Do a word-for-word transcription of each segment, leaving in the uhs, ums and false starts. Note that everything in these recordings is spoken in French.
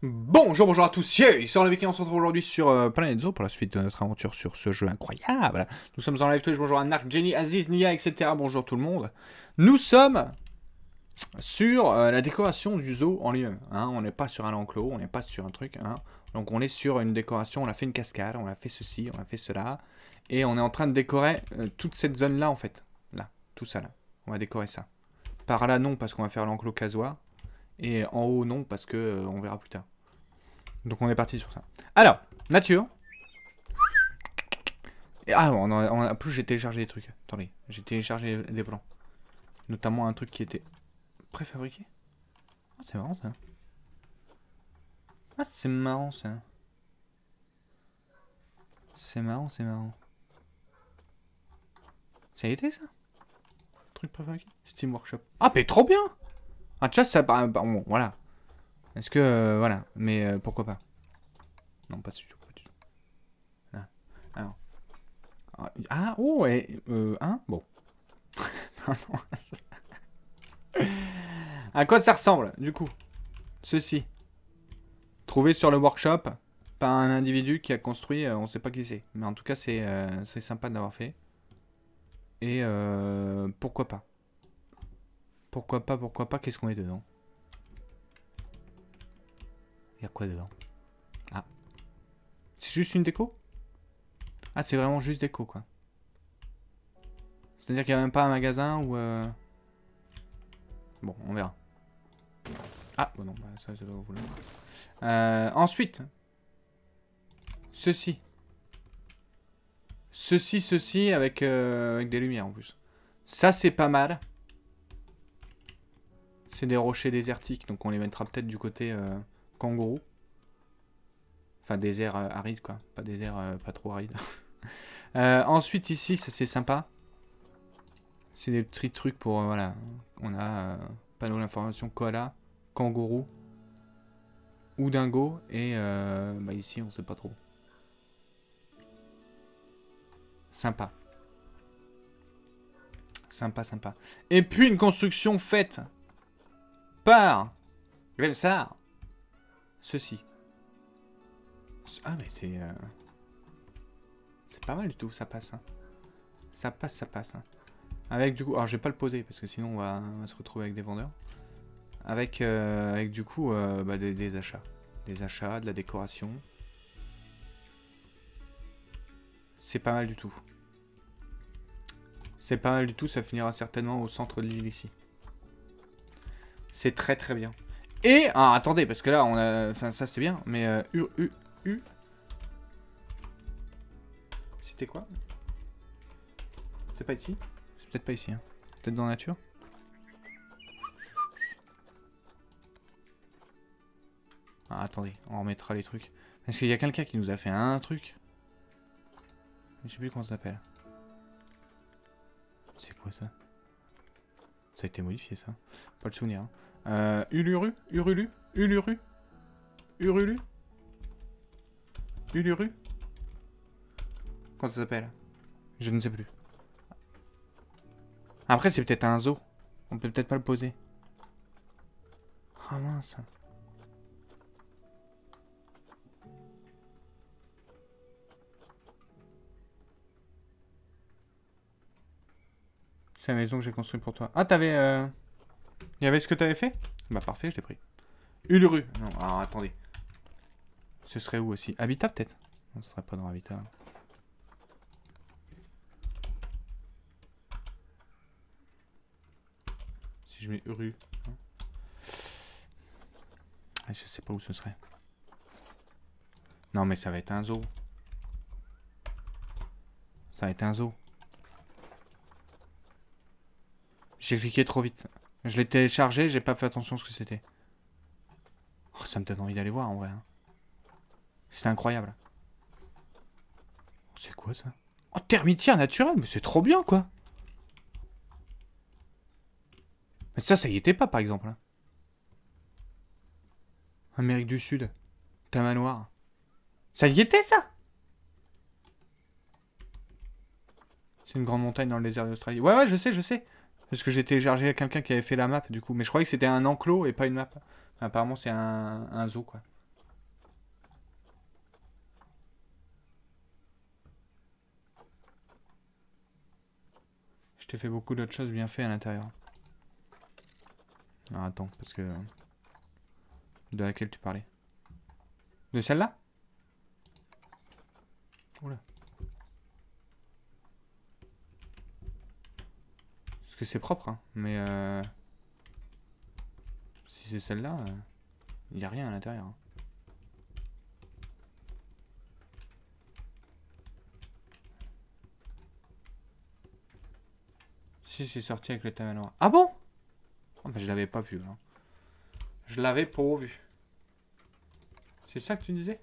Bonjour, bonjour à tous, yeah, ici en on se retrouve aujourd'hui sur euh, Planet Zoo pour la suite de notre aventure sur ce jeu incroyable. Nous sommes en live Twitch, bonjour à Narc, Jenny, Aziz, Nia, et cetera. Bonjour tout le monde. Nous sommes sur euh, la décoration du zoo en lui-même. Hein. On n'est pas sur un enclos, on n'est pas sur un truc. Hein. Donc on est sur une décoration, on a fait une cascade, on a fait ceci, on a fait cela. Et on est en train de décorer euh, toute cette zone-là en fait. Là, tout ça là. On va décorer ça. Par là non, parce qu'on va faire l'enclos casoir. Et en haut non, parce que euh, on verra plus tard. Donc on est parti sur ça. Alors, nature. Et, ah, on a, on a, en plus j'ai téléchargé des trucs. Attendez, j'ai téléchargé des plans. Notamment un truc qui était préfabriqué. Ah, c'est marrant ça. Ah, c'est marrant ça. C'est marrant, c'est marrant. Ça a été ça? Truc préfabriqué? Steam Workshop. Ah, mais trop bien! Ah, tu vois, ça. Bon, voilà. Est-ce que. Euh, voilà. Mais euh, pourquoi pas? Non, pas du tout. Pas du tout. Là. Alors. Ah, oh, et. Euh, hein? Bon. À quoi ça ressemble, du coup? Ceci. Trouvé sur le workshop par un individu qui a construit, euh, on sait pas qui c'est. Mais en tout cas, c'est euh, c'est sympa de l'avoir fait. Et euh, pourquoi pas? Pourquoi pas, pourquoi pas? Qu'est-ce qu'on est dedans? Il y a quoi dedans? Ah. C'est juste une déco? Ah, c'est vraiment juste déco, quoi. C'est-à-dire qu'il n'y a même pas un magasin ou... Euh... Bon, on verra. Ah, bon non, bah, ça, je dois vouloir. Euh, ensuite. Ceci. Ceci, ceci, avec, euh, avec des lumières, en plus. Ça, c'est pas mal. C'est des rochers désertiques, donc on les mettra peut-être du côté euh, kangourou. Enfin, désert euh, aride, quoi. Pas désert euh, pas trop aride. euh, ensuite, ici, ça c'est sympa. C'est des petits trucs pour... Euh, voilà. On a euh, panneau d'information koala, kangourou ou dingo. Et euh, bah, ici, on sait pas trop. Sympa. Sympa, sympa. Et puis, une construction faite par Glemsar. Ceci. Ah, mais c'est... Euh... C'est pas mal du tout, ça passe. Hein. Ça passe, ça passe. Hein. Avec du coup... Alors, je vais pas le poser, parce que sinon, on va, on va se retrouver avec des vendeurs. Avec, euh, avec du coup, euh, bah, des, des achats. Des achats, de la décoration. C'est pas mal du tout. C'est pas mal du tout, ça finira certainement au centre de l'île ici. C'est très très bien. Et... Ah, attendez, parce que là, on a... Enfin, ça c'est bien, mais... Euh, U, U, U... C'était quoi? C'est pas ici? C'est peut-être pas ici, hein. Peut-être dans la nature? Ah, attendez, on remettra les trucs. Est-ce qu'il y a quelqu'un qui nous a fait un truc? Je sais plus comment ça s'appelle. C'est quoi ça? Ça a été modifié, ça. Pas le souvenir. Hein. Euh, Uluru? Urulu? Uluru? Urulu? Uluru? Comment ça s'appelle? Je ne sais plus. Après, c'est peut-être un zoo. On peut peut-être pas le poser. Ah mince. C'est la maison que j'ai construite pour toi. Ah, t'avais... Euh... Il y avait ce que t'avais fait? Bah parfait, je l'ai pris. Uluru. Non, alors attendez. Ce serait où aussi? Habitat peut-être? Non, ce serait pas dans Habitat. Si je mets Uru. Hein. Je sais pas où ce serait. Non mais ça va être un zoo. Ça va être un zoo. J'ai cliqué trop vite. Je l'ai téléchargé, j'ai pas fait attention à ce que c'était. Oh, ça me donne envie d'aller voir en vrai. Hein. C'est incroyable. C'est quoi ça? Oh, termitière naturelle, mais c'est trop bien quoi. Mais ça, ça y était pas par exemple. Hein. Amérique du Sud. Tamanoir. Ça y était ça? C'est une grande montagne dans le désert d'Australie. Ouais, ouais, je sais, je sais. Parce que j'ai téléchargé quelqu'un qui avait fait la map du coup. Mais je croyais que c'était un enclos et pas une map. Apparemment, c'est un, un zoo quoi. Je t'ai fait beaucoup d'autres choses bien faites à l'intérieur. Alors attends, parce que... De laquelle tu parlais? De celle-là? Oula. Parce que c'est propre, hein. Mais euh... si c'est celle-là, il euh... n'y a rien à l'intérieur. Hein. Si c'est sorti avec le tamanoir. Ah bon? Oh, bah, je l'avais pas vu. Hein. Je l'avais pas vu. C'est ça que tu disais?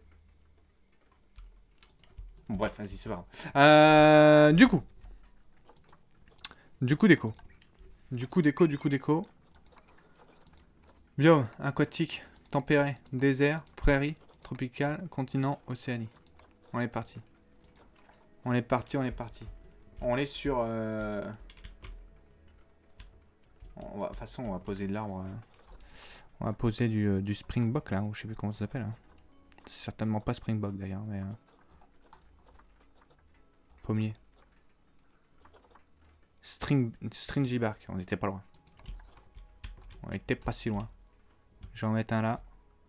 Bon, bref, vas-y, c'est pas grave. Euh, du coup. Du coup déco. Du coup déco, du coup déco. Biome, aquatique, tempéré, désert, prairie, tropical, continent, Océanie. On est parti. On est parti, on est parti. On est sur... Euh... On va... De toute façon, on va poser de l'arbre. Euh... On va poser du, euh, du springbok là, ou je sais plus comment ça s'appelle. Hein. C'est certainement pas springbok d'ailleurs, mais... Euh... Pommier. String... Stringy bark, on était pas loin. On était pas si loin. Je vais en mettre un là.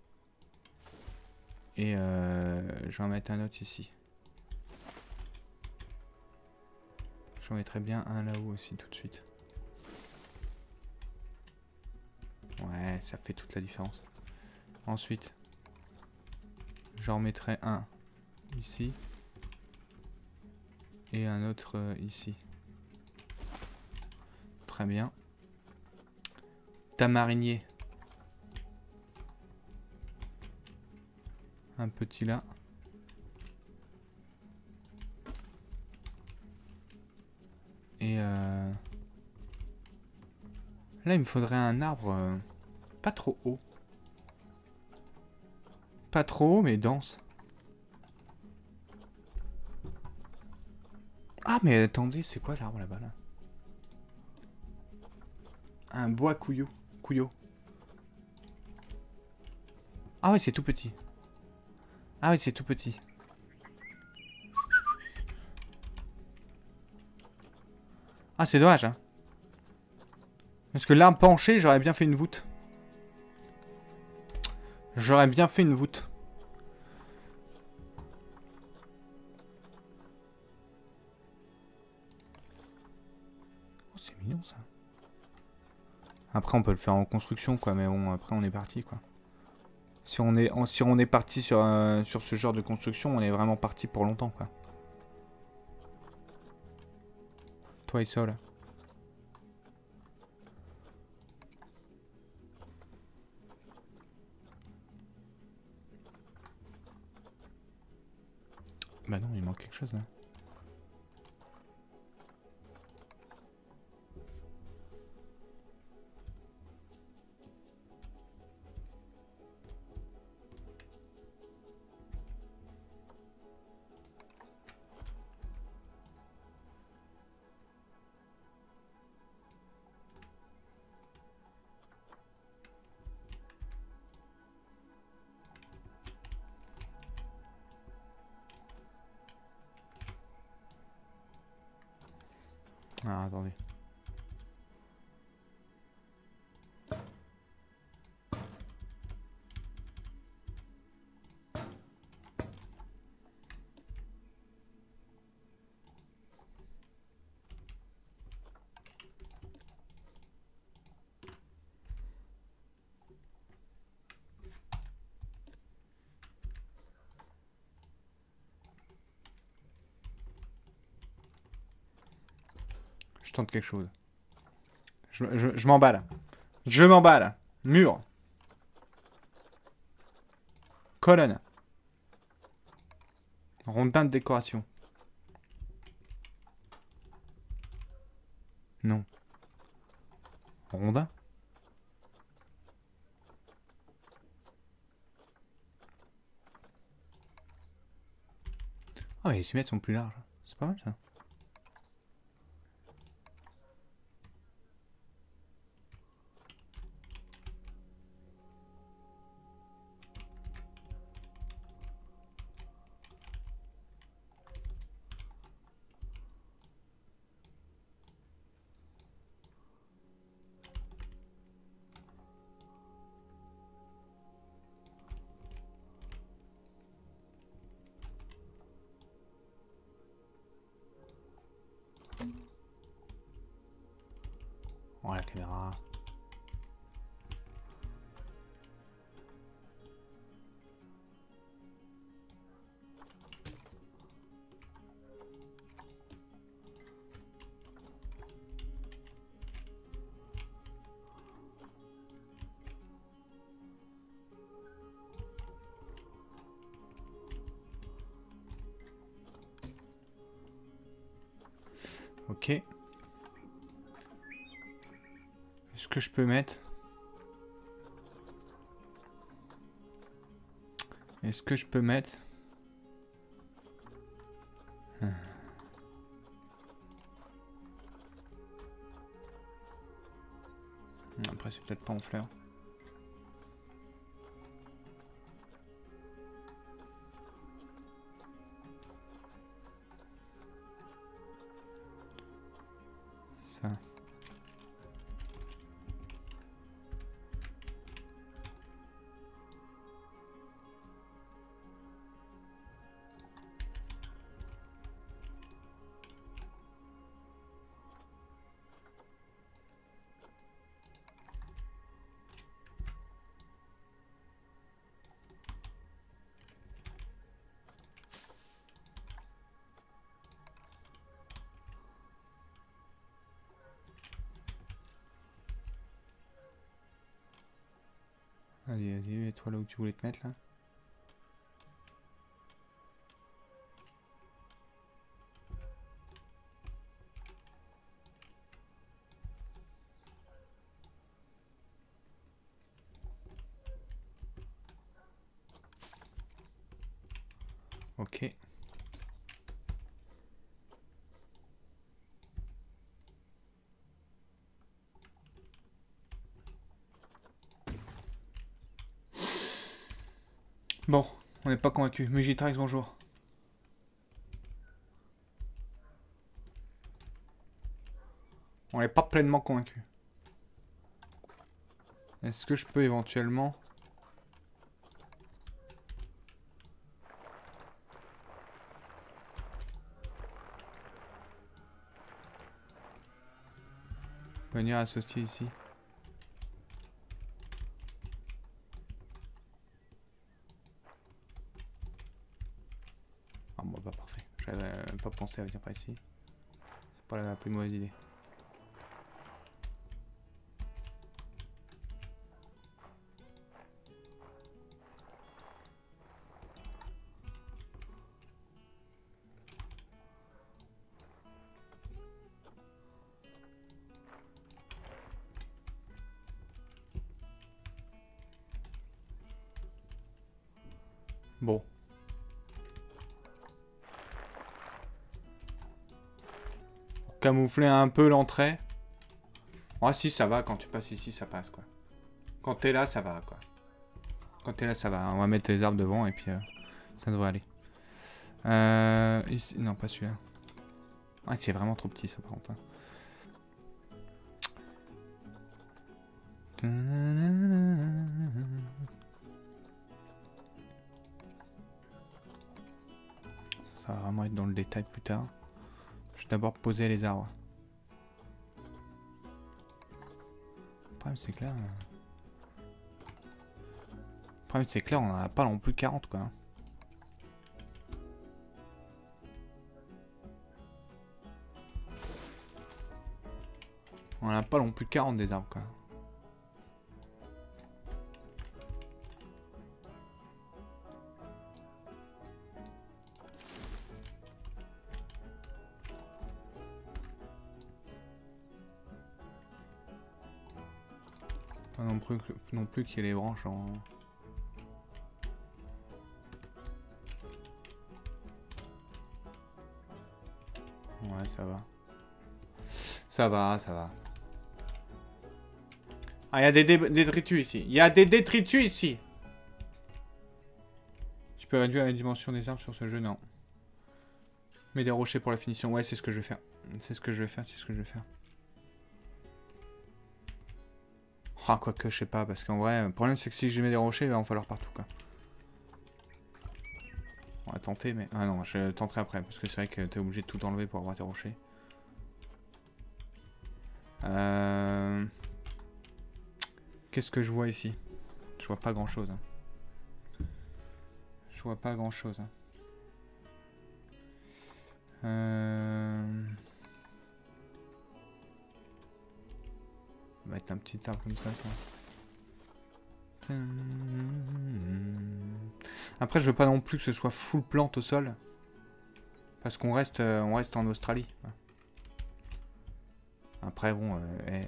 Et euh, je vais en mettre un autre ici. J'en mettrai bien un là-haut aussi tout de suite. Ouais, ça fait toute la différence. Ensuite, j'en mettrai un ici. Et un autre euh, ici. Très bien. Tamarinier. Un petit là. Et euh... là, il me faudrait un arbre euh, pas trop haut. Pas trop haut, mais dense. Ah, mais attendez, c'est quoi l'arbre là-bas, là? Un bois couillot. Couillot. Ah ouais, c'est tout petit. Ah oui, c'est tout petit. Ah, c'est dommage, hein. Parce que l'arbre penché, j'aurais bien fait une voûte. J'aurais bien fait une voûte. Oh, c'est mignon, ça. Après, on peut le faire en construction, quoi. Mais bon, après, on est parti, quoi. Si on est, si on est parti sur, euh, sur ce genre de construction, on est vraiment parti pour longtemps, quoi. Toi et Sol. Bah non, il manque quelque chose, là. Ah, attendez. Je tente quelque chose. Je, je, je m'emballe. Je m'emballe. Mur. Colonne. Rondin de décoration. Non. Rondin. Ah, mais les six mètres sont plus larges. C'est pas mal, ça. Oh la caméra. Ok. Est-ce que je peux mettre... Est-ce que je peux mettre... Hum. Après c'est peut-être pas en fleurs. Ça. Vas-y, vas-y, mets-toi là où tu voulais te mettre là. Ok. Bon, on n'est pas convaincu. Mugitrax, bonjour. On n'est pas pleinement convaincu. Est-ce que je peux éventuellement... venir associer ici? Ah bon, bah parfait. J'avais pas pensé à venir par ici. C'est pas la plus mauvaise idée. Bon. Pour camoufler un peu l'entrée. Ah si, ça va. Quand tu passes ici, ça passe quoi. Quand t'es là, ça va quoi. Quand t'es là, ça va. On va mettre les arbres devant et puis euh, ça devrait aller. Euh, ici... Non, pas celui-là. Ah, c'est vraiment trop petit ça par contre. Ça, ça va vraiment être dans le détail plus tard. Je vais d'abord poser les arbres. Le problème c'est que là... Le problème c'est que là on n'en a pas non plus quarante quoi. On n'en a pas non plus quarante des arbres quoi. Pas non plus, non plus qu'il y ait les branches en... Ouais, ça va. Ça va, ça va. Ah, il y a des, dé détritus ici. Il y a des détritus ici. Tu peux réduire la dimension des arbres sur ce jeu, non. Mais des rochers pour la finition. Ouais, c'est ce que je vais faire. C'est ce que je vais faire, c'est ce que je vais faire. Ah, quoique, je sais pas, parce qu'en vrai, le problème c'est que si je mets des rochers, il va en falloir partout, quoi. On va tenter, mais... Ah non, je tenterai après, parce que c'est vrai que t'es obligé de tout enlever pour avoir tes rochers. Euh... Qu'est-ce que je vois ici? Je vois pas grand chose. Hein. Je vois pas grand chose. Hein. Euh... On va mettre un petit arbre comme ça. Quoi. Après, je veux pas non plus que ce soit full plante au sol. Parce qu'on reste, euh, on reste en Australie. Après, bon... Euh, elle...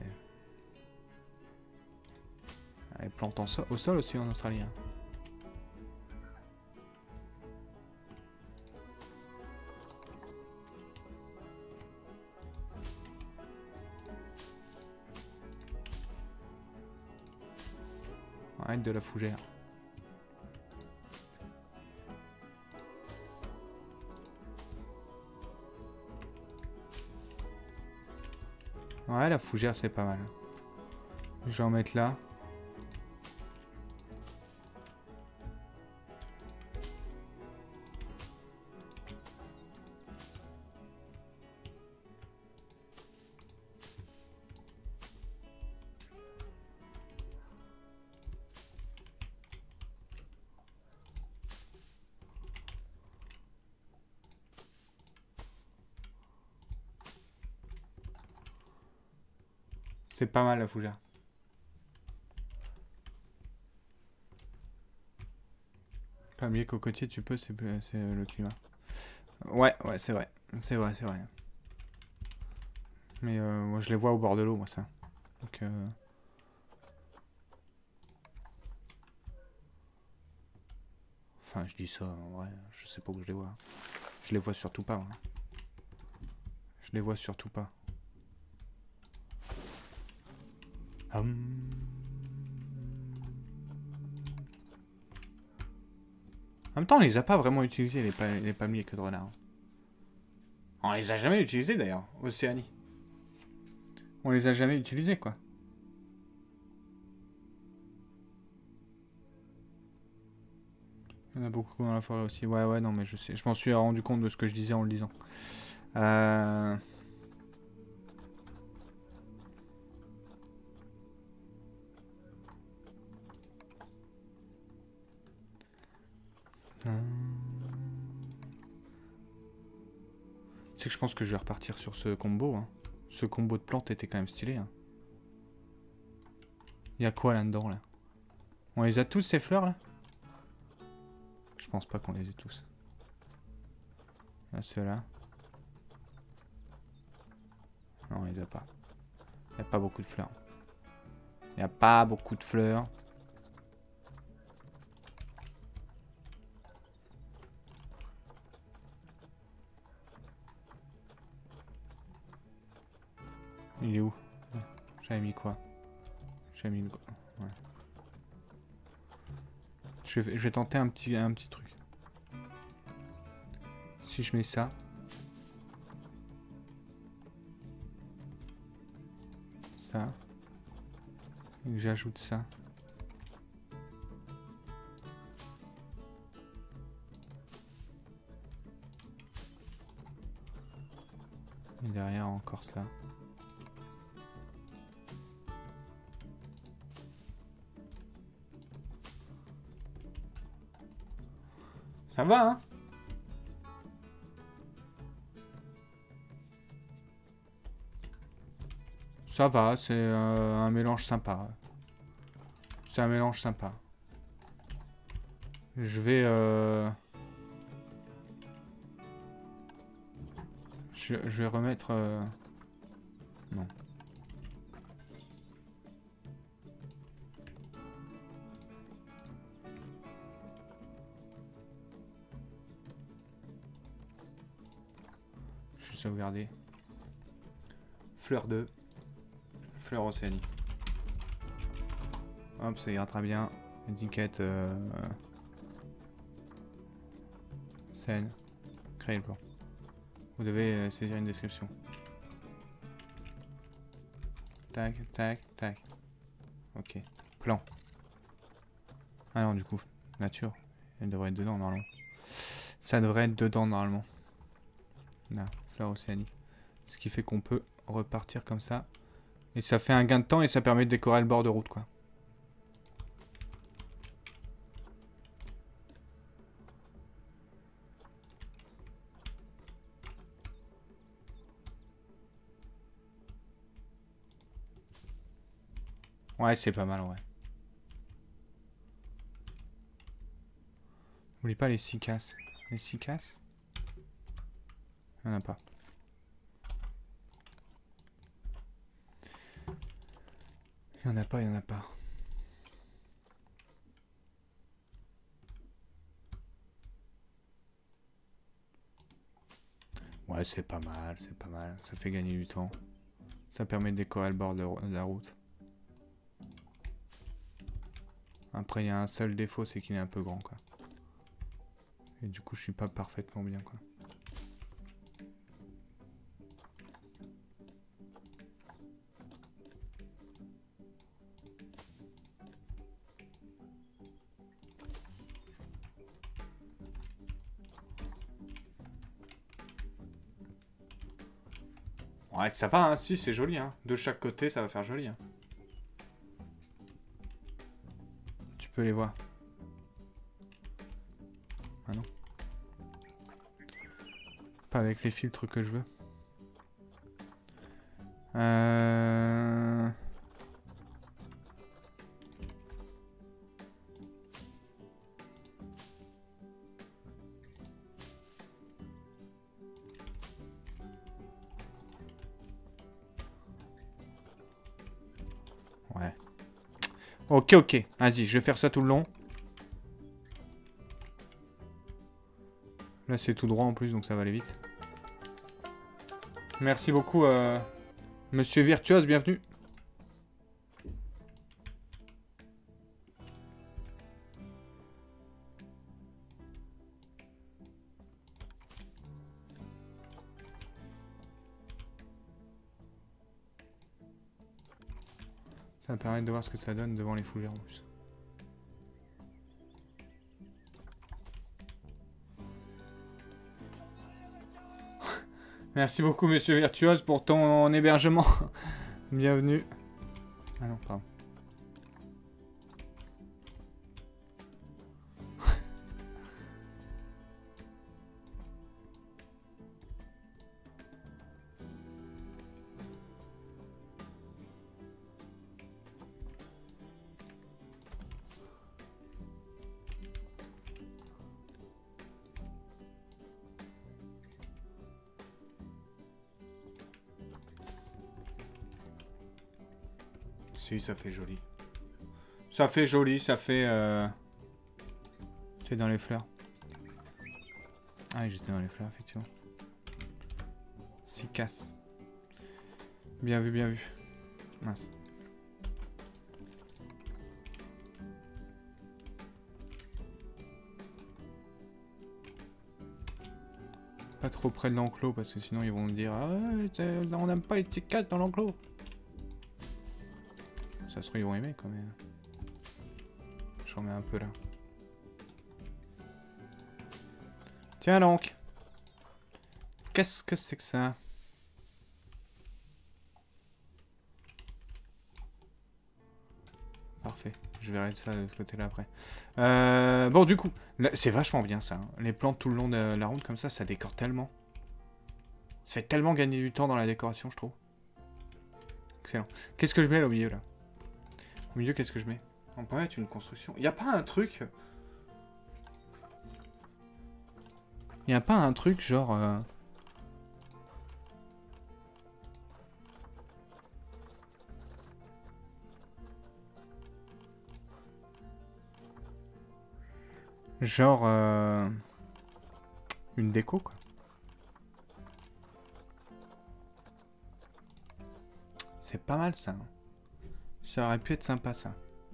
elle plante en so au sol aussi en Australie. Hein. Arrête de la fougère. Ouais, la fougère, c'est pas mal. Je vais en mettre là. C'est pas mal la fougère. Palmier, cocotier, tu peux, c'est le climat. Ouais, ouais, c'est vrai. C'est vrai, c'est vrai. Mais euh, moi, je les vois au bord de l'eau, moi, ça. Donc, euh... Enfin, je dis ça, en vrai, je sais pas où je les vois. Je les vois surtout pas. Hein. Je les vois surtout pas. Hum... En même temps, on les a pas vraiment utilisés, les, pa les palmiers que de renard. On les a jamais utilisés, d'ailleurs, Océanie. On les a jamais utilisés, quoi. Il y en a beaucoup dans la forêt aussi. Ouais, ouais, non, mais je sais. Je m'en suis rendu compte de ce que je disais en le disant. Euh... Hum... Tu sais que je pense que je vais repartir sur ce combo. Hein. Ce combo de plantes était quand même stylé. Hein. Il y a quoi là-dedans, là? On les a tous, ces fleurs, là? Je pense pas qu'on les ait tous. Là, ceux-là. Non, on les a pas. Il n'y a pas beaucoup de fleurs. Il n'y a pas beaucoup de fleurs. Il est où? J'avais mis quoi? J'avais mis le... Ouais. Je vais, je vais tenter un petit, un petit truc. Si je mets ça. Ça. Et que j'ajoute ça. Et derrière encore ça. Ça va, hein? Ça va, c'est euh, un mélange sympa. C'est un mélange sympa. Je vais... Euh... Je, je vais remettre... Euh... Non. Je vais sauvegarder. Fleur deux. Fleur Océanie. Hop, ça ira très bien. Étiquette... Euh... Scène. Créer le plan. Vous devez euh, saisir une description. Tac, tac, tac. Ok. Plan. Ah non, du coup, nature. Elle devrait être dedans, normalement. Ça devrait être dedans, normalement. Là, fleur Océanie. Ce qui fait qu'on peut repartir comme ça. Et ça fait un gain de temps et ça permet de décorer le bord de route, quoi. Ouais, c'est pas mal, ouais. N'oublie pas les six casses. Les six casses? Il n'y en a pas. Il n'y en a pas, il n'y en a pas. Ouais, c'est pas mal, c'est pas mal. Ça fait gagner du temps. Ça permet de décorer le bord de, de la route. Après, il y a un seul défaut, c'est qu'il est un peu grand, quoi. Et du coup, je suis pas parfaitement bien, quoi. Ouais, ça va, hein. Si, c'est joli, hein. De chaque côté, ça va faire joli, hein. Tu peux les voir. Ah non. Pas avec les filtres que je veux. Euh... Ouais. Ok, ok. Vas-y, je vais faire ça tout le long. Là, c'est tout droit en plus, donc ça va aller vite. Merci beaucoup, euh, Monsieur Virtuose, bienvenue. Ça va permettre de voir ce que ça donne devant les fougères en plus. Merci beaucoup, Monsieur Virtuose, pour ton hébergement. Bienvenue. Ah non, pardon. Si, ça fait joli. Ça fait joli, ça fait... Euh... C'est dans les fleurs. Ah oui, j'étais dans les fleurs, effectivement. Six casses. Bien vu, bien vu. Mince. Pas trop près de l'enclos, parce que sinon ils vont me dire ah, on n'aime pas les petites cases dans l'enclos. Ça se trouve, ils vont aimer quand même. J'en mets un peu là. Tiens donc. Qu'est-ce que c'est que ça? Parfait. Je verrai ça de ce côté-là après. Euh, bon, du coup, c'est vachement bien ça. Hein. Les plantes tout le long de la route comme ça, ça décore tellement. Ça fait tellement gagner du temps dans la décoration, je trouve. Excellent. Qu'est-ce que je mets là au milieu là? Au milieu, qu'est-ce que je mets? On peut mettre une construction. Il n'y a pas un truc... Il n'y a pas un truc genre... Euh... Genre... Euh... Une déco, quoi. C'est pas mal, ça. Ça aurait pu être sympa, ça.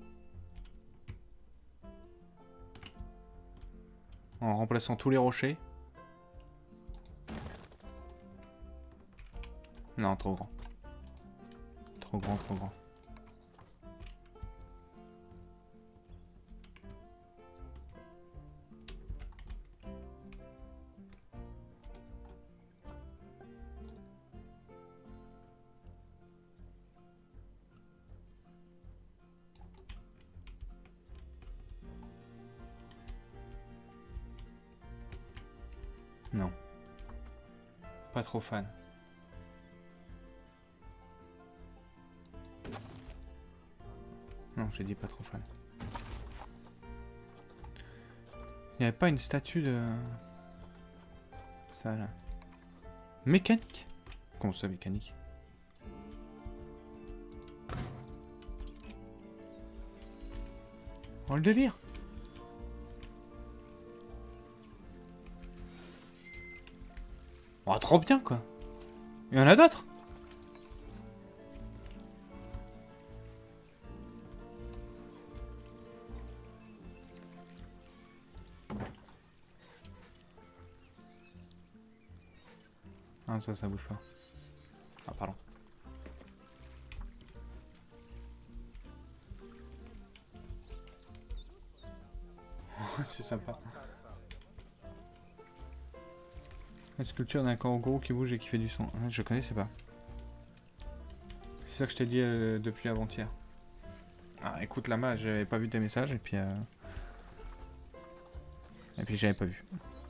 En remplaçant tous les rochers. Non, trop grand. Trop grand, trop grand. Non. Pas trop fan. Non, j'ai dit pas trop fan. Il n'y avait pas une statue de... Ça là. Mécanique? Comment ça, mécanique? Oh le délire! Oh, trop bien quoi! Il y en a d'autres? Ah, ça, ça bouge pas. Ah, pardon. C'est sympa. La sculpture d'un kangourou qui bouge et qui fait du son. Je connaissais pas. C'est ça que je t'ai dit euh, depuis avant-hier. Ah, écoute, là-bas, j'avais pas vu tes messages et puis... Euh... Et puis j'avais pas vu.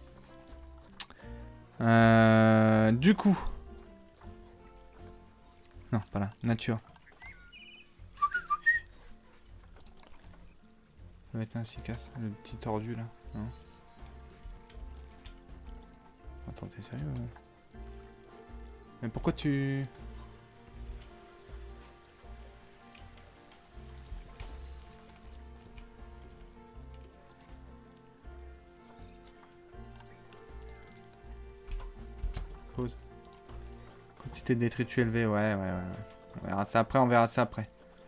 Euh... Du coup... Non, pas là. Nature. Ça va être un cicasse. Le petit tordu, là. Non. Attends, t'es sérieux? Mais pourquoi tu... Pause. Quantité de détritus élevée, ouais, ouais, ouais, ouais. On verra ça après, on verra ça après.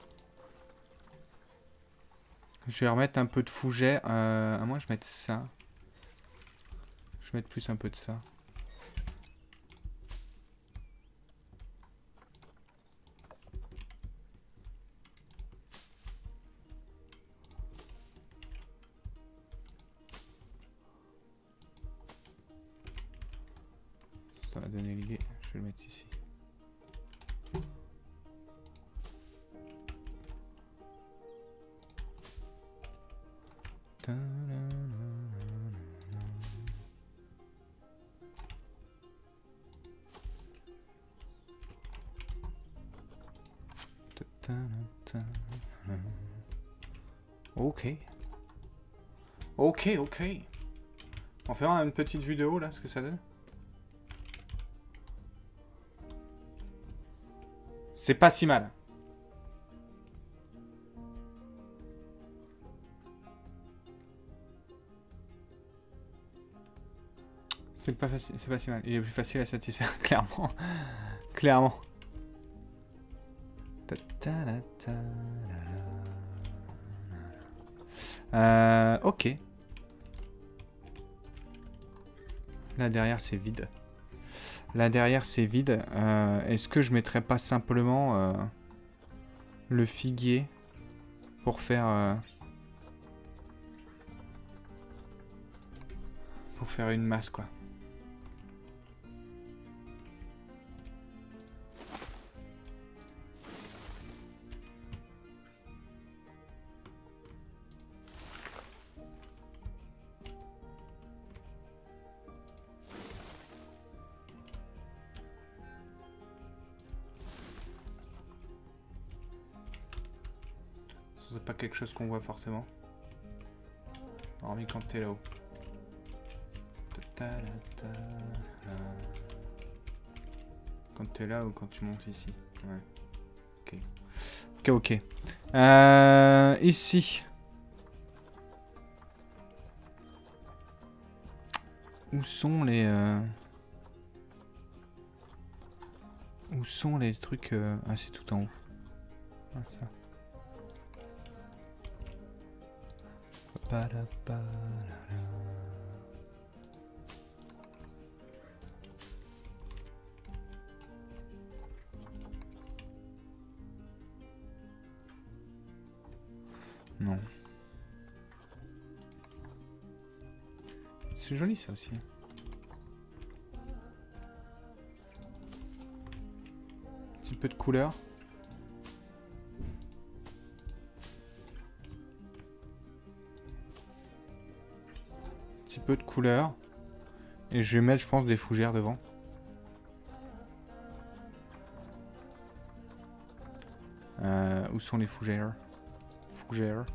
Je vais remettre un peu de fouget. Euh, à moins que je mette ça. Je vais mettre plus un peu de ça. Ça va donner l'idée. Je vais le mettre ici. Ok. Ok, ok. On fera une petite vidéo là, ce que ça donne. C'est pas si mal. C'est pas facile, c'est pas si mal. Il est plus facile à satisfaire, clairement. Clairement. Euh, ok. Là derrière c'est vide. Là derrière c'est vide. Euh, Est-ce que je mettrais pas simplement euh, le figuier pour faire euh, pour faire une masse quoi. C'est pas quelque chose qu'on voit forcément. Hormis quand t'es là-haut. Quand t'es là ou quand tu montes ici. Ouais. Ok. Ok, ok. Euh, ici. Où sont les... Euh... Où sont les trucs... Euh... Ah, c'est tout en haut. Ah, ça. Non. C'est joli ça aussi. Un petit peu de couleur. Un petit peu de couleur. Et je vais mettre, je pense, des fougères devant. Euh, où sont les fougères? Fougères.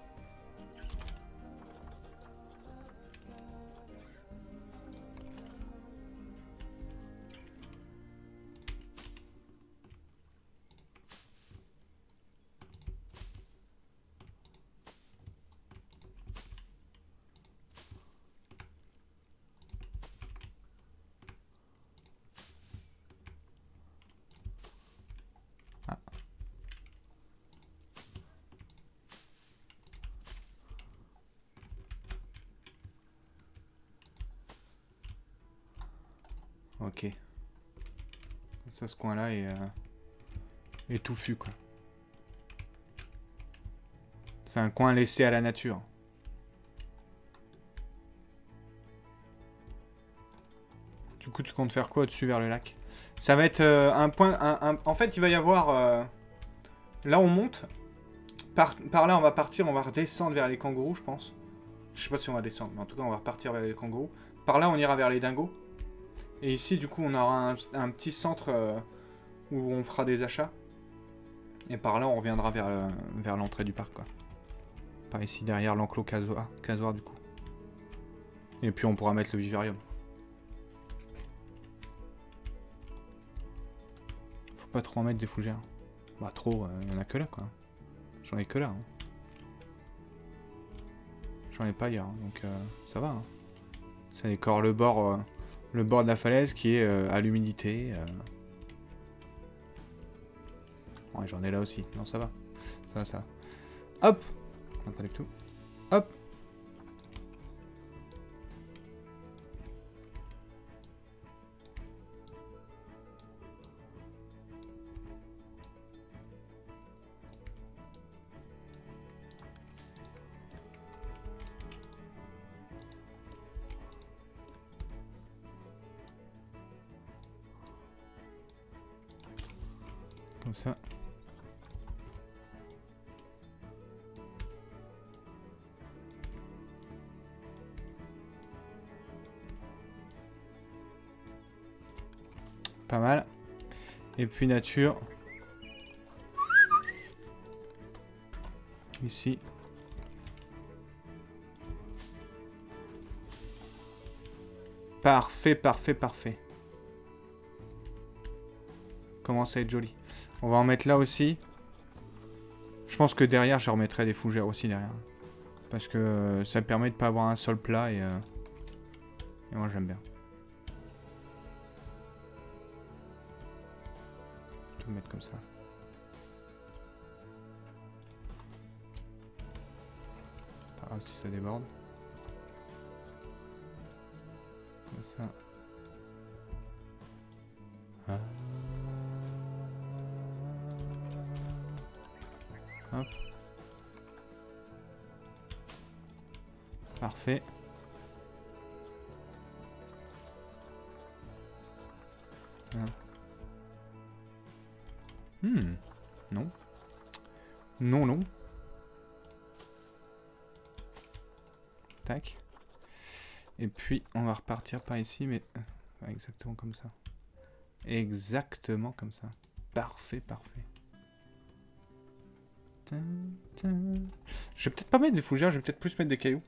Ok. Comme ça, ce coin-là est, euh, est touffu, quoi. C'est un coin laissé à la nature. Du coup, tu comptes faire quoi au-dessus vers le lac? Ça va être euh, un point... Un, un... En fait, il va y avoir... Euh... Là, on monte. Par... Par là, on va partir. On va redescendre vers les kangourous, je pense. Je sais pas si on va descendre, mais en tout cas, on va repartir vers les kangourous. Par là, on ira vers les dingos. Et ici, du coup, on aura un, un petit centre euh, où on fera des achats. Et par là, on reviendra vers, euh, vers l'entrée du parc, quoi. Par ici, derrière l'enclos casoir, casoir, du coup. Et puis, on pourra mettre le vivarium. Faut pas trop en mettre des fougères. Bah, trop, il euh, y en a que là, quoi. J'en ai que là. Hein. J'en ai pas ailleurs, hein, donc euh, ça va. Hein. Ça décore le bord... Euh, Le bord de la falaise qui est euh, à l'humidité. Euh... Ouais, j'en ai là aussi. Non, ça va. Ça va, ça va. Hop. Pas du tout. Hop. Comme ça. Pas mal. Et puis nature. Ici. Parfait, parfait, parfait. Commence à être joli. On va en mettre là aussi. Je pense que derrière, je remettrai des fougères aussi derrière. Parce que euh, ça permet de pas avoir un sol plat et, euh, et moi j'aime bien. Tout mettre comme ça. Pas grave si ça déborde. Comme ça. Ah. Hop. Parfait. Ah. Hmm. Non. Non, non. Tac. Et puis, on va repartir par ici, mais... Ouais, exactement comme ça. Exactement comme ça. Parfait, parfait. Je vais peut-être pas mettre des fougères, je vais peut-être plus mettre des cailloux.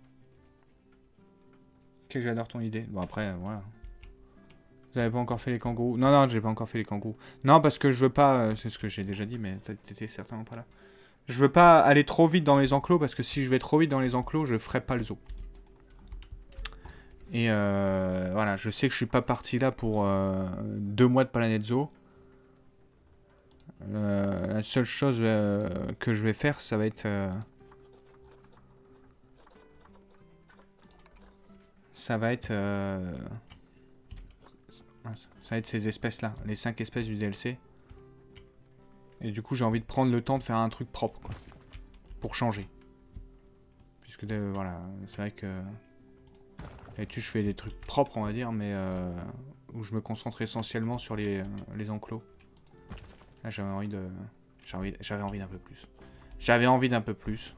Ok, j'adore ton idée. Bon, après, voilà. Vous avez pas encore fait les kangourous? Non, non, j'ai pas encore fait les kangourous. Non, parce que je veux pas... Euh, c'est ce que j'ai déjà dit, mais t'étais certainement pas là. Je veux pas aller trop vite dans les enclos, parce que si je vais trop vite dans les enclos, je ferai pas le zoo. Et euh, voilà, je sais que je suis pas parti là pour euh, deux mois de Planet Zoo. Euh, la seule chose euh, que je vais faire, ça va être... Euh, ça va être... Euh, ça va être ces espèces-là, les cinq espèces du D L C. Et du coup, j'ai envie de prendre le temps de faire un truc propre, quoi. Pour changer. Puisque, euh, voilà, c'est vrai que... Là-dessus, je fais des trucs propres, on va dire, mais... Euh, où je me concentre essentiellement sur les, euh, les enclos. Là, j'avais envie de... J'avais envie, j'avais envie d'un peu plus. J'avais envie d'un peu plus.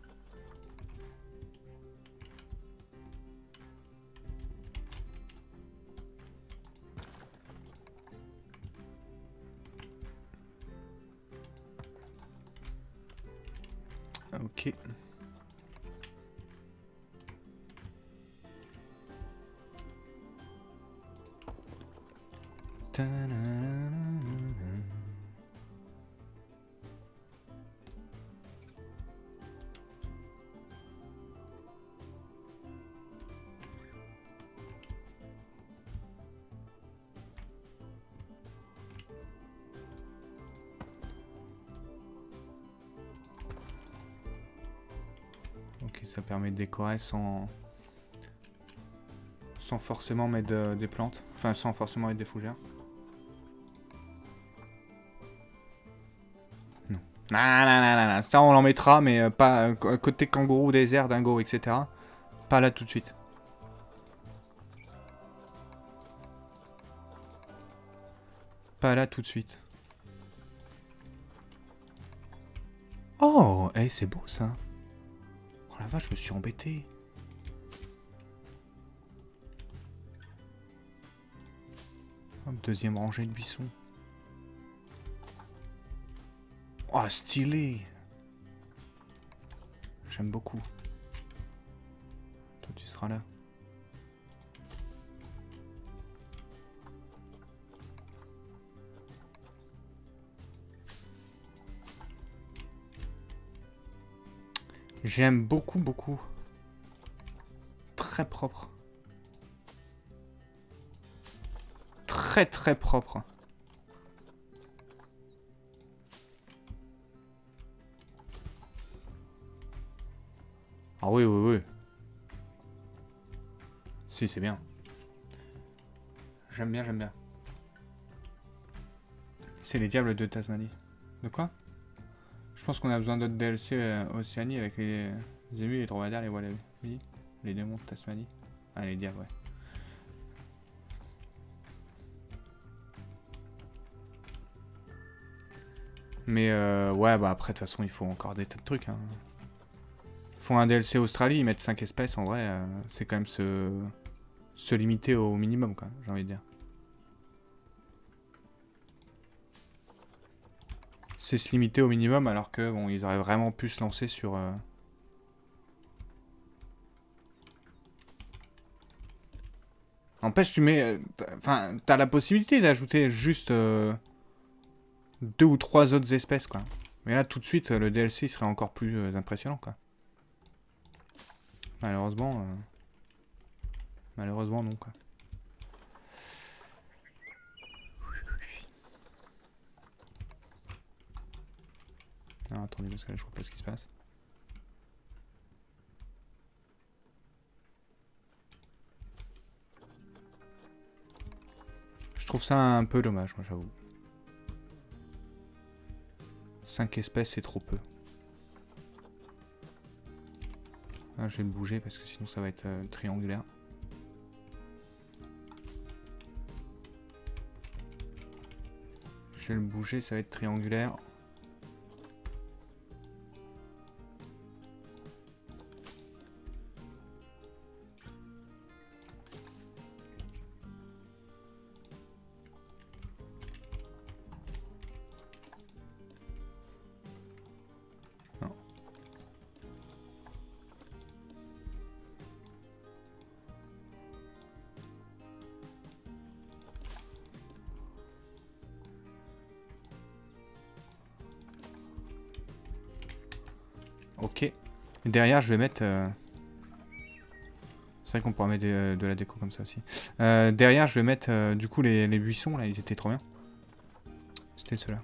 Ok. Ok, ça permet de décorer sans... sans forcément mettre de, des plantes. Enfin, sans forcément mettre des fougères. Non. Non, non, non, non, ça on l'en mettra, mais euh, pas euh, côté kangourou, désert, dingo, et cetera. Pas là tout de suite. Pas là tout de suite. Oh, hey, c'est beau ça. Oh la vache, je me suis embêté. Hop, deuxième rangée de buissons. Oh, stylé. J'aime beaucoup. Toi, tu seras là. J'aime beaucoup, beaucoup. Très propre. Très, très propre. Ah oui, oui, oui. Si, c'est bien. J'aime bien, j'aime bien. C'est les diables de Tasmanie. De quoi? Je pense qu'on a besoin d'autres D L C euh, Océanie avec les, les émus, les dromadaires, les wallabies. Oui. Les démons de Tasmanie. Ah, les diables, ouais. Mais euh, ouais, bah après, de toute façon, il faut encore des tas de trucs. Hein. Il faut un D L C Australie, ils mettent cinq espèces, en vrai, euh, c'est quand même se... se limiter au minimum, quoi, j'ai envie de dire. C'est se limiter au minimum, alors que, bon, ils auraient vraiment pu se lancer sur... Euh... N'empêche, tu mets... Enfin, t'as la possibilité d'ajouter juste... Euh... deux ou trois autres espèces, quoi. Mais là, tout de suite, le D L C serait encore plus euh, impressionnant, quoi. Malheureusement... Euh... Malheureusement, non, quoi. Non, attendez, parce que là, je vois pas ce qui se passe. Je trouve ça un peu dommage, moi, j'avoue. cinq espèces, c'est trop peu. Là, je vais le bouger parce que sinon ça va être euh, triangulaire. Je vais le bouger, ça va être triangulaire. Non. Ok. Derrière, je vais mettre... Euh... C'est vrai qu'on pourrait mettre de, de la déco comme ça aussi. Euh, derrière, je vais mettre euh, du coup les, les buissons, là, ils étaient trop bien. C'était ceux-là.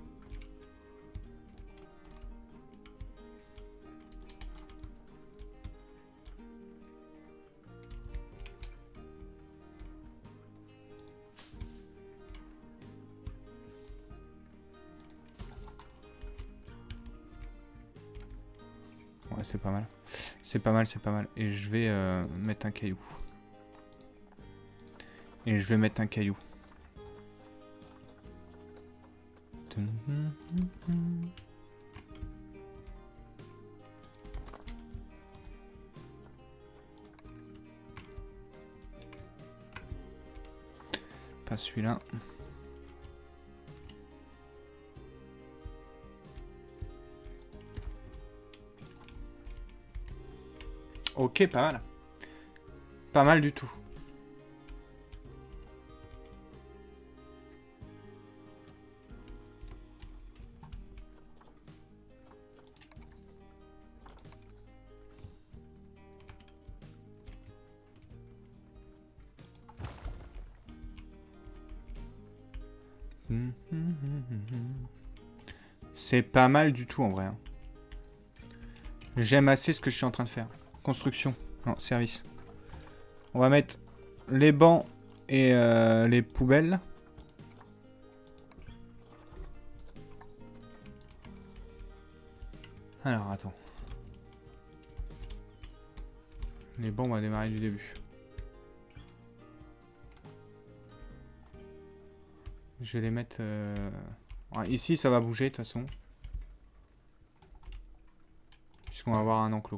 Ouais, c'est pas mal. C'est pas mal, c'est pas mal. Et je vais euh, mettre un caillou. Et je vais mettre un caillou. Pas celui-là. Ok, pas mal. Pas mal du tout. C'est pas mal du tout en vrai. Hein. J'aime assez ce que je suis en train de faire. Construction. Non, service. On va mettre les bancs et euh, les poubelles. Alors, attends. Les bancs, on va démarrer du début. Je vais les mettre... Euh... Ouais, ici, ça va bouger, de toute façon. Puisqu'on va avoir un enclos.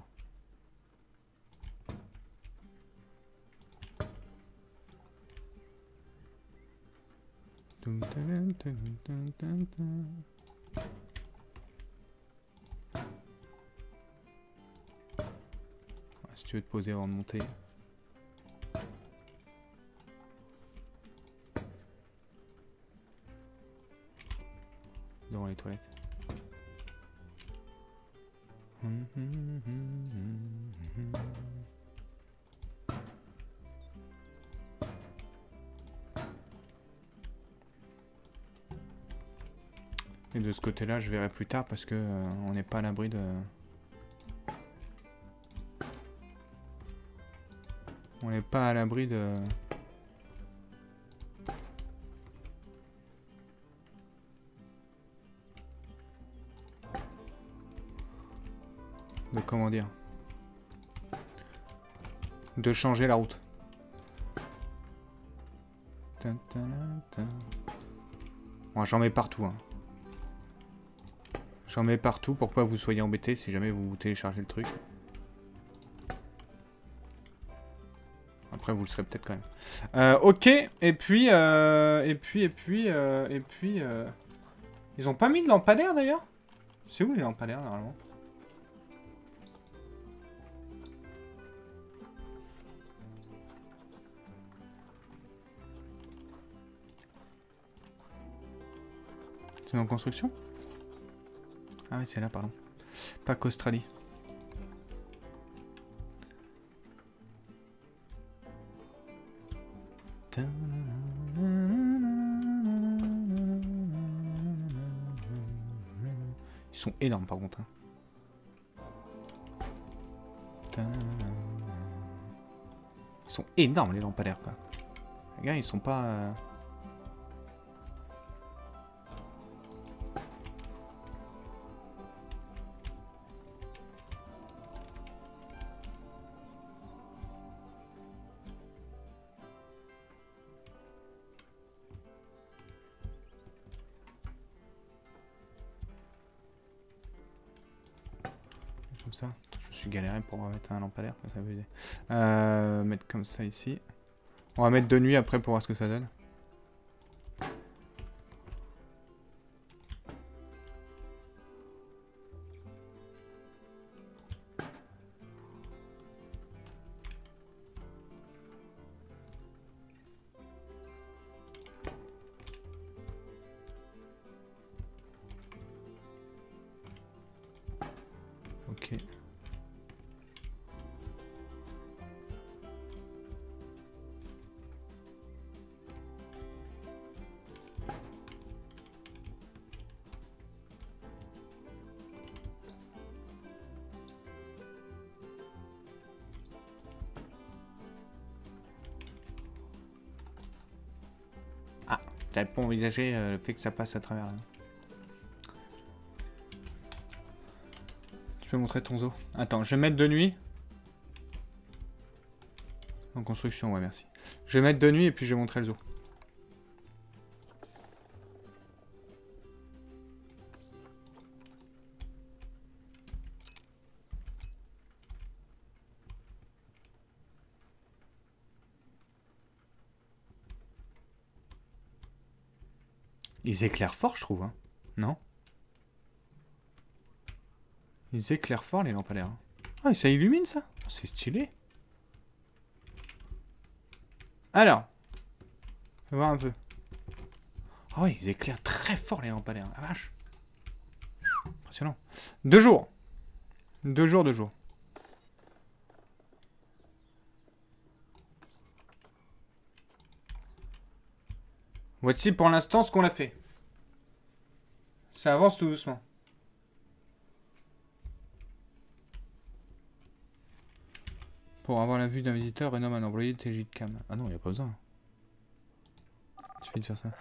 Si tu veux te poser avant de monter. Dans les toilettes. Et de ce côté-là, je verrai plus tard parce que euh, on n'est pas à l'abri de... On n'est pas à l'abri de... De comment dire... De changer la route. Bon, j'en mets partout. Hein. J'en mets partout pour pas vous soyez embêtés si jamais vous téléchargez le truc. Après vous le serez peut-être quand même. Euh, ok, et puis, euh, et puis, et puis, euh, et puis... Euh... Ils ont pas mis de lampadaire d'ailleurs? C'est où les lampadaires normalement? C'est en construction? Ah oui, c'est là, pardon. Pas qu'Australie. Ils sont énormes par contre. Ils sont énormes les lampadaires quoi. Les gars, ils sont pas... Euh... Comme ça. Je suis galéré pour mettre un lampadaire, ça veut dire. Euh, mettre comme ça ici. On va mettre de nuit après pour voir ce que ça donne. Ok. Ah, j'avais pas envisagé euh, le fait que ça passe à travers là. Tu peux montrer ton zoo? Attends, je vais mettre de nuit. En construction, ouais, merci. Je vais mettre de nuit et puis je vais montrer le zoo. Ils éclairent fort, je trouve, hein. Non? Ils éclairent fort, les lampadaires. Ah, ça illumine, ça? C'est stylé. Alors. On va voir un peu. Oh, ils éclairent très fort les lampadaires. La vache. Impressionnant. Deux jours. Deux jours, deux jours. Voici pour l'instant ce qu'on a fait. Ça avance tout doucement. Pour avoir la vue d'un visiteur, renomme un employé de T J de Cam. Ah non, il n'y a pas besoin. Il suffit de faire ça.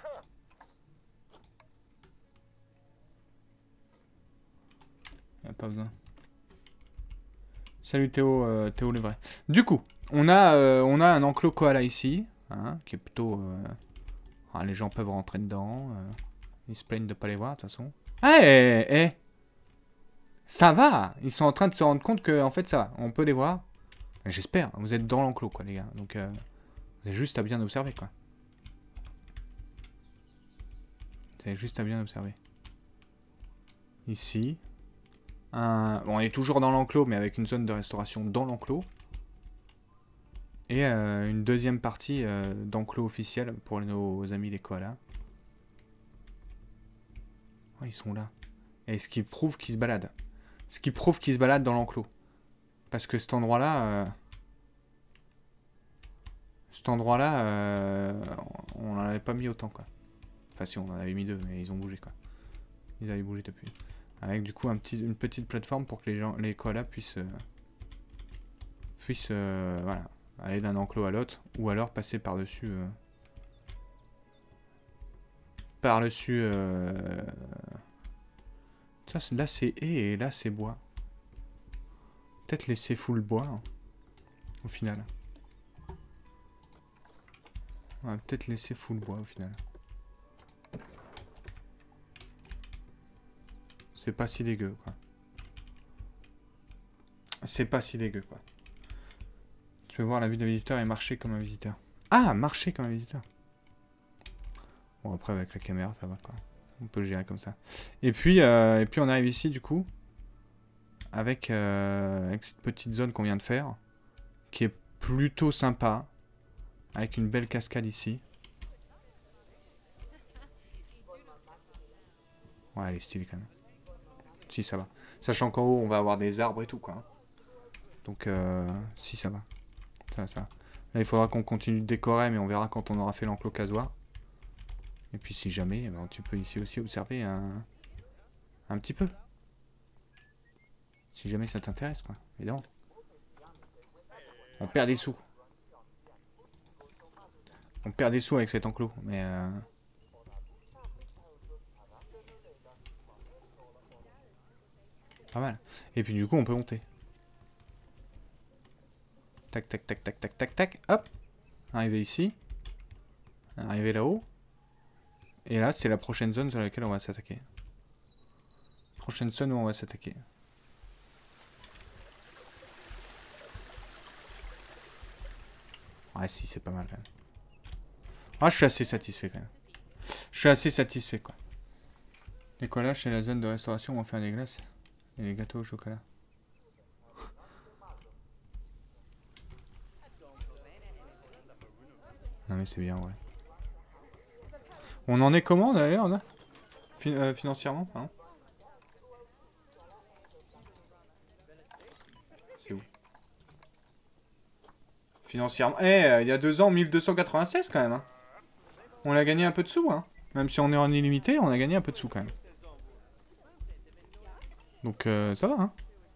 Il n'y a pas besoin. Salut Théo, euh, Théo le vrai. Du coup, on a, euh, on a un enclos koala ici, hein, qui est plutôt... Euh... Ah, les gens peuvent rentrer dedans. Euh... Ils se plaignent de pas les voir, de toute façon. Ah, eh, eh, ça va. Ils sont en train de se rendre compte que, en fait, ça va. On peut les voir. J'espère. Vous êtes dans l'enclos, quoi, les gars. Donc, euh, vous avez juste à bien observer, quoi. Vous avez juste à bien observer. Ici. Un... Bon, on est toujours dans l'enclos, mais avec une zone de restauration dans l'enclos. Et euh, une deuxième partie euh, d'enclos officiel pour nos amis les koalas. Oh, ils sont là. Et ce qui prouve qu'ils se baladent. Ce qui prouve qu'ils se baladent dans l'enclos. Parce que cet endroit-là... Euh... Cet endroit-là, euh... on n'en avait pas mis autant, quoi. Enfin si, on en avait mis deux, mais ils ont bougé, quoi. Ils avaient bougé depuis. Avec du coup un petit, une petite plateforme pour que les, gens, les koalas puissent... Euh... Puissent... Euh... Voilà. Aller d'un enclos à l'autre. Ou alors passer par-dessus... Euh... Par-dessus... Euh... Ça, là c'est haies et là c'est bois. Peut-être laisser full bois. Hein, au final. On va peut-être laisser full bois au final. C'est pas si dégueu, quoi. C'est pas si dégueu, quoi. Tu peux voir la vue d'un visiteur et marcher comme un visiteur. Ah, marcher comme un visiteur. Bon, après, avec la caméra, ça va, quoi. On peut le gérer comme ça. Et puis, euh, et puis on arrive ici, du coup. Avec, euh, avec cette petite zone qu'on vient de faire. Qui est plutôt sympa. Avec une belle cascade ici. Ouais, elle est stylée, quand même. Si, ça va. Sachant qu'en haut, on va avoir des arbres et tout, quoi. Donc, euh, si, ça va. Ça va, ça va. Là, il faudra qu'on continue de décorer, mais on verra quand on aura fait l'enclos casoir. Et puis, si jamais, eh ben, tu peux ici aussi observer un... un petit peu. Si jamais ça t'intéresse, quoi. Évidemment. On perd des sous. On perd des sous avec cet enclos, mais... Euh... Pas mal. Et puis, du coup, on peut monter. Tac, tac, tac, tac, tac, tac, tac. Hop. Arriver ici. Arriver là-haut. Et là, c'est la prochaine zone sur laquelle on va s'attaquer. Prochaine zone où on va s'attaquer. Ouais, si, c'est pas mal quand même. Ah, je suis assez satisfait quand même. Je suis assez satisfait, quoi. Et quoi là, chez la zone de restauration, on va faire des glaces et des gâteaux au chocolat. Non mais c'est bien, ouais. On en est comment d'ailleurs là fin euh, financièrement, hein? C'est où? Financièrement. Eh, euh, il y a deux ans, mille deux cent quatre-vingt-seize quand même. Hein. On a gagné un peu de sous, hein. Même si on est en illimité, on a gagné un peu de sous quand même. Donc euh, ça va, hein.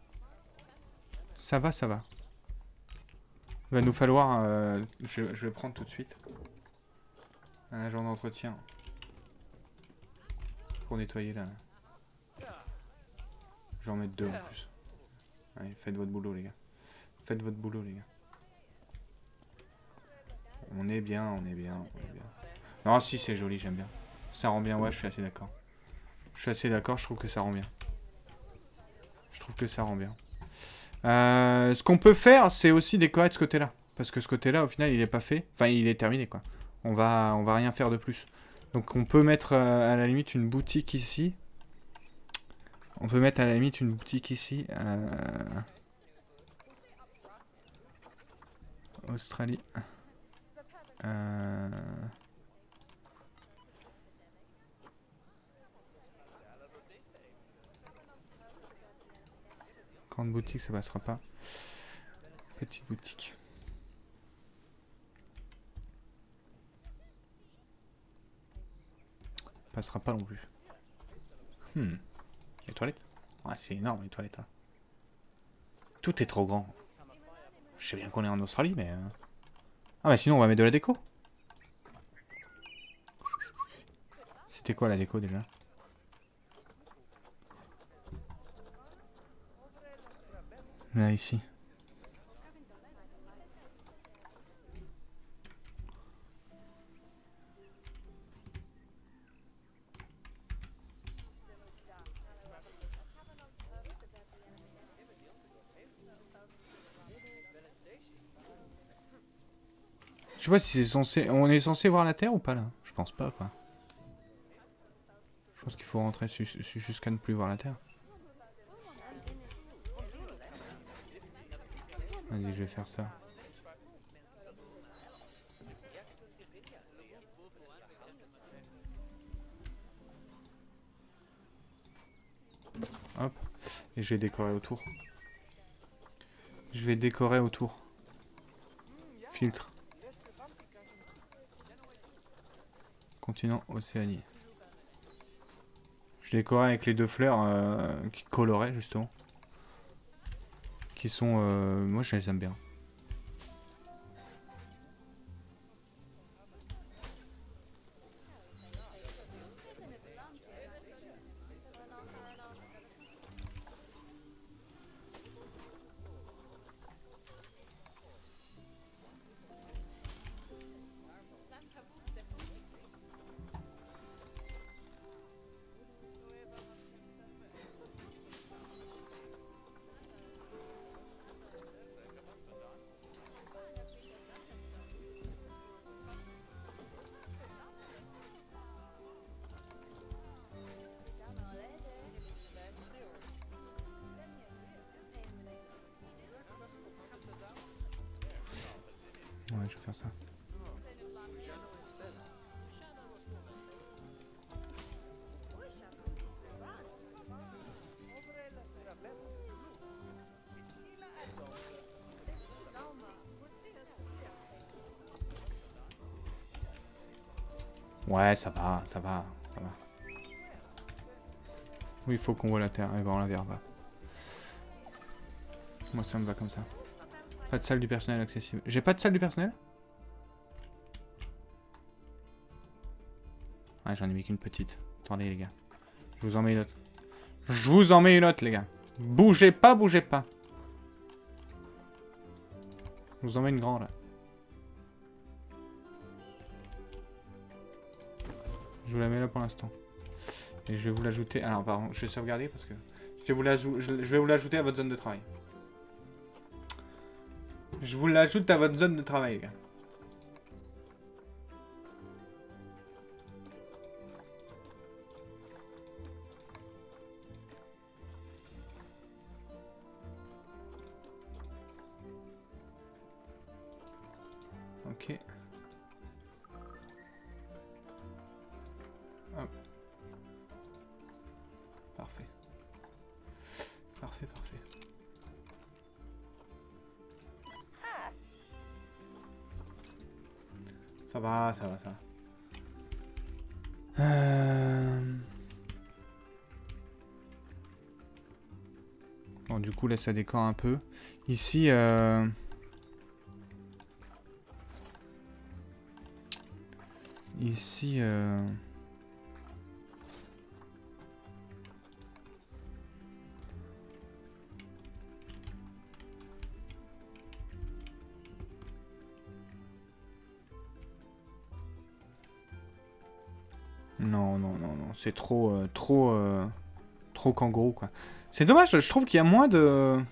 Ça va, ça va. Il va nous falloir... Euh, je, je vais prendre tout de suite. Un agent d'entretien. Pour nettoyer là. Je vais en mettre deux en plus. Allez, faites votre boulot les gars. Faites votre boulot les gars. On est bien, on est bien, on est bien. Non, si c'est joli, j'aime bien. Ça rend bien, ouais, je suis assez d'accord. Je suis assez d'accord, je trouve que ça rend bien. Je trouve que ça rend bien. Euh, ce qu'on peut faire, c'est aussi décorer de ce côté-là. Parce que ce côté-là, au final, il est pas fait. Enfin, il est terminé, quoi. On va, on va rien faire de plus. Donc, on peut mettre euh, à la limite une boutique ici. On peut mettre à la limite une boutique ici. Euh... Australie. Euh... Grande boutique, ça passera pas. Petite boutique. Passera pas non plus. Hmm. Les toilettes? Ouais, c'est énorme les toilettes. Hein. Tout est trop grand. Je sais bien qu'on est en Australie, mais... Euh... Ah bah sinon on va mettre de la déco. C'était quoi la déco déjà? Là, ici. Je sais pas si c'est censé... On est censé voir la Terre ou pas là? Je pense pas quoi. Je pense qu'il faut rentrer jusqu'à ne plus voir la Terre. Vas-y, je vais faire ça. Hop. Et je vais décorer autour. Je vais décorer autour. Filtre. Continent Océanie. Je décore avec les deux fleurs euh, qui coloraient justement. Qui sont... Euh, moi je les aime bien. Ouais, je vais faire ça. Ouais, ça va, ça va, ça va. Oui, il faut qu'on voit la terre. Et ben on la verra pas. Moi, ça me va comme ça. Pas de salle du personnel accessible. J'ai pas de salle du personnel? Ouais, j'en ai mis qu'une petite. Attendez, les gars. Je vous en mets une autre. Je vous en mets une autre, les gars. Bougez pas, bougez pas. Je vous en mets une grande, là. Je vous la mets là pour l'instant. Et je vais vous l'ajouter... Alors, pardon, je vais sauvegarder parce que... Je vais vous l'ajouter à votre zone de travail. Je vous l'ajoute à votre zone de travail, les gars. Ok. Hop. Parfait. Parfait, parfait. Ça va, ça va, ça va. Euh... Bon, du coup, là, ça décore un peu. Ici, euh... Ici, euh... Non, non, non, non. C'est trop, euh, trop, euh, trop kangourou, quoi. C'est dommage, je trouve qu'il y a moins de...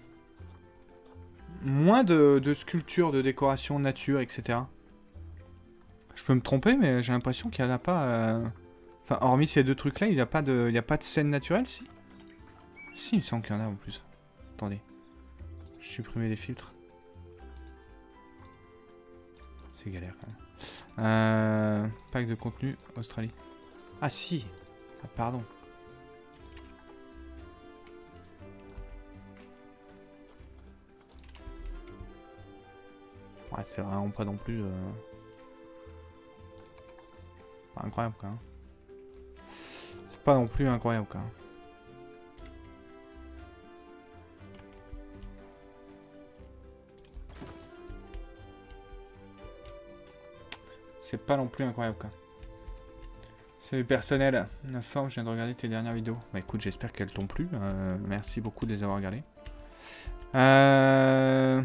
Moins de, de sculptures, de décoration, nature, et cetera. Je peux me tromper, mais j'ai l'impression qu'il n'y en a pas... Euh... Enfin, hormis ces deux trucs-là, il n'y a pas de, il y a pas de scène naturelle, si? Si, il me semble qu'il y en a en plus. Attendez. Je supprimer les filtres. C'est galère quand même. Euh, pack de contenu, Australie. Ah si. Ah pardon. Ouais, c'est vraiment pas non plus... Euh... Pas incroyable quoi. Hein. C'est pas non plus incroyable quoi. C'est pas non plus incroyable quoi. Salut personnel, la forme, je viens de regarder tes dernières vidéos. Bah écoute, j'espère qu'elles t'ont plu. Euh, merci beaucoup de les avoir regardées. Euh...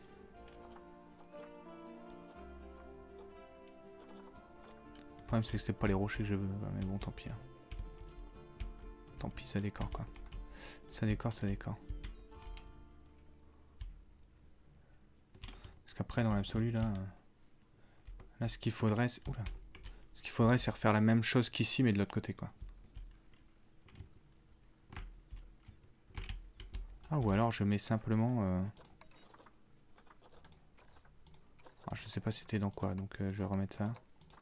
Le problème c'est que c'était pas les rochers que je veux, mais bon tant pis. Hein. Tant pis, ça décore quoi. Ça décore, ça décore. Parce qu'après dans l'absolu là... Là ce qu'il faudrait... Oula. Ce qu'il faudrait c'est refaire la même chose qu'ici mais de l'autre côté quoi. Ah ou alors je mets simplement... Euh... Ah, je sais pas c'était dans quoi donc euh, je vais remettre ça.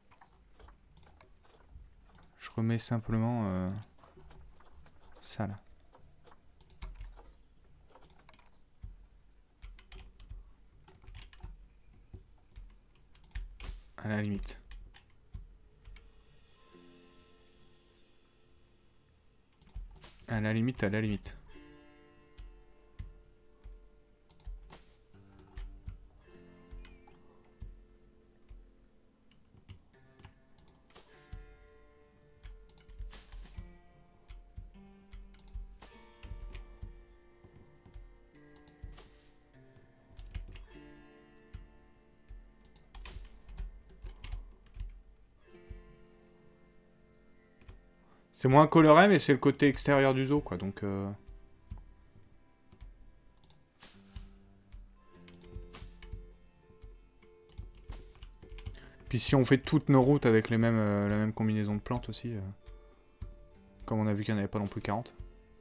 Je remets simplement... Euh... Ça là. À la limite. À la limite, à la limite. C'est moins coloré, mais c'est le côté extérieur du zoo, quoi, donc... Euh... Puis si on fait toutes nos routes avec les mêmes, euh, la même combinaison de plantes aussi, euh... comme on a vu qu'il n'y en avait pas non plus quarante.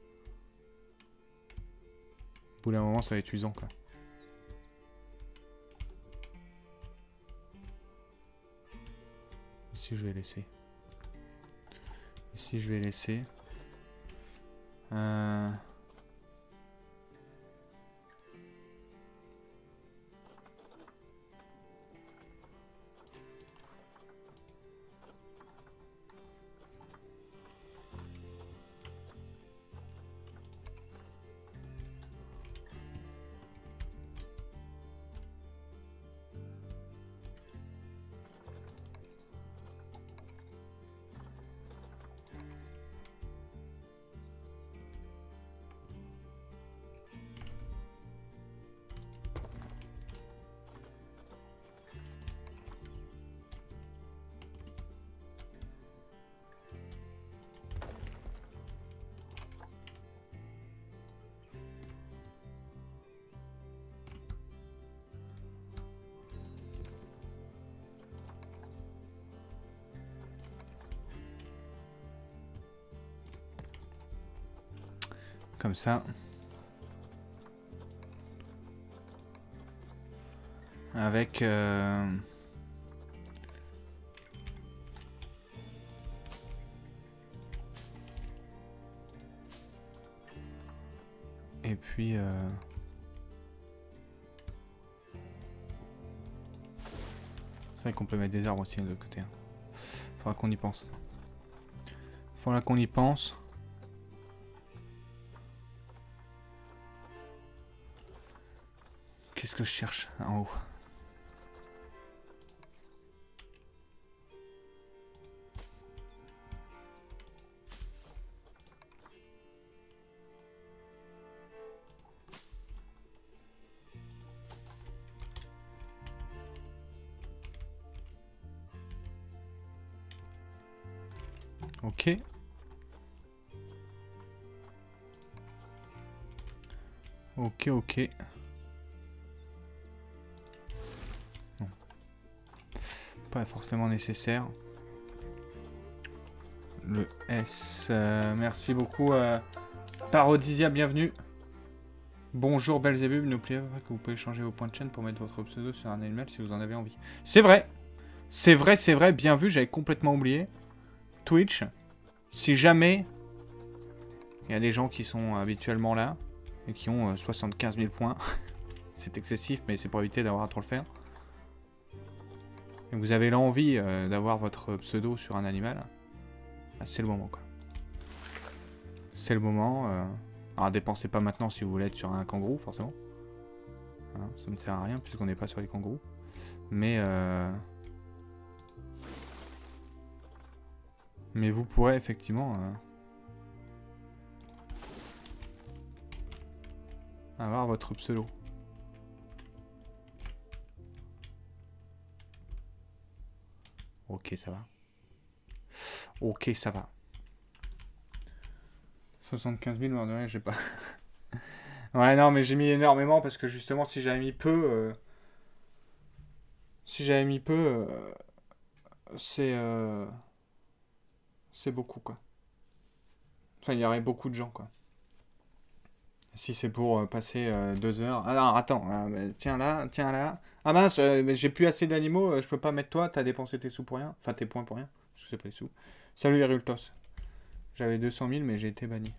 Au bout d'un moment, ça va être usant, quoi. Ici, je vais laisser. Ici, je vais laisser. Euh... Comme ça. Avec... Euh... Et puis... Euh... C'est vrai qu'on peut mettre des arbres aussi de l'autre côté. Hein. Faudra qu'on y pense. Faudra qu'on y pense. Qu'est-ce que je cherche en haut? Ok. Ok, ok. Non. Pas forcément nécessaire. Le S. Euh, merci beaucoup, euh, Parodisia, bienvenue. Bonjour Belzébub, n'oubliez pas que vous pouvez changer vos points de chaîne pour mettre votre pseudo sur un animal si vous en avez envie. C'est vrai. C'est vrai, c'est vrai, bien vu, j'avais complètement oublié. Twitch, si jamais il y a des gens qui sont habituellement là et qui ont euh, soixante-quinze mille points, c'est excessif, mais c'est pour éviter d'avoir à trop le faire. Et vous avez l'envie euh, d'avoir votre pseudo sur un animal, bah, c'est le moment quoi. C'est le moment. Euh... Alors dépensez pas maintenant si vous voulez être sur un kangourou, forcément. Hein, ça ne sert à rien puisqu'on n'est pas sur les kangourous. Mais euh... mais vous pourrez effectivement euh... avoir votre pseudo. Ok, ça va. Ok, ça va. soixante-quinze mille, mort de rien, j'ai pas... Ouais, non, mais j'ai mis énormément parce que justement, si j'avais mis peu... Euh... Si j'avais mis peu... Euh... C'est... Euh... C'est beaucoup, quoi. Enfin, il y aurait beaucoup de gens, quoi. Si c'est pour euh, passer euh, deux heures... Alors, attends, euh, tiens là, tiens là... Ah mince, euh, j'ai plus assez d'animaux, euh, je peux pas mettre toi, t'as dépensé tes sous pour rien. Enfin, tes points pour rien, parce que c'est pas les sous. Salut Erultos. J'avais deux cent mille, mais j'ai été banni.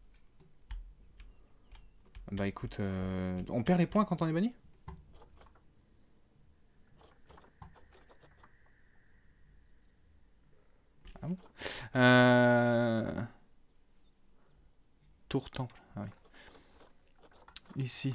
Bah écoute, euh... on perd les points quand on est banni? Ah bon? Euh... Tour temple, ah oui. Ici.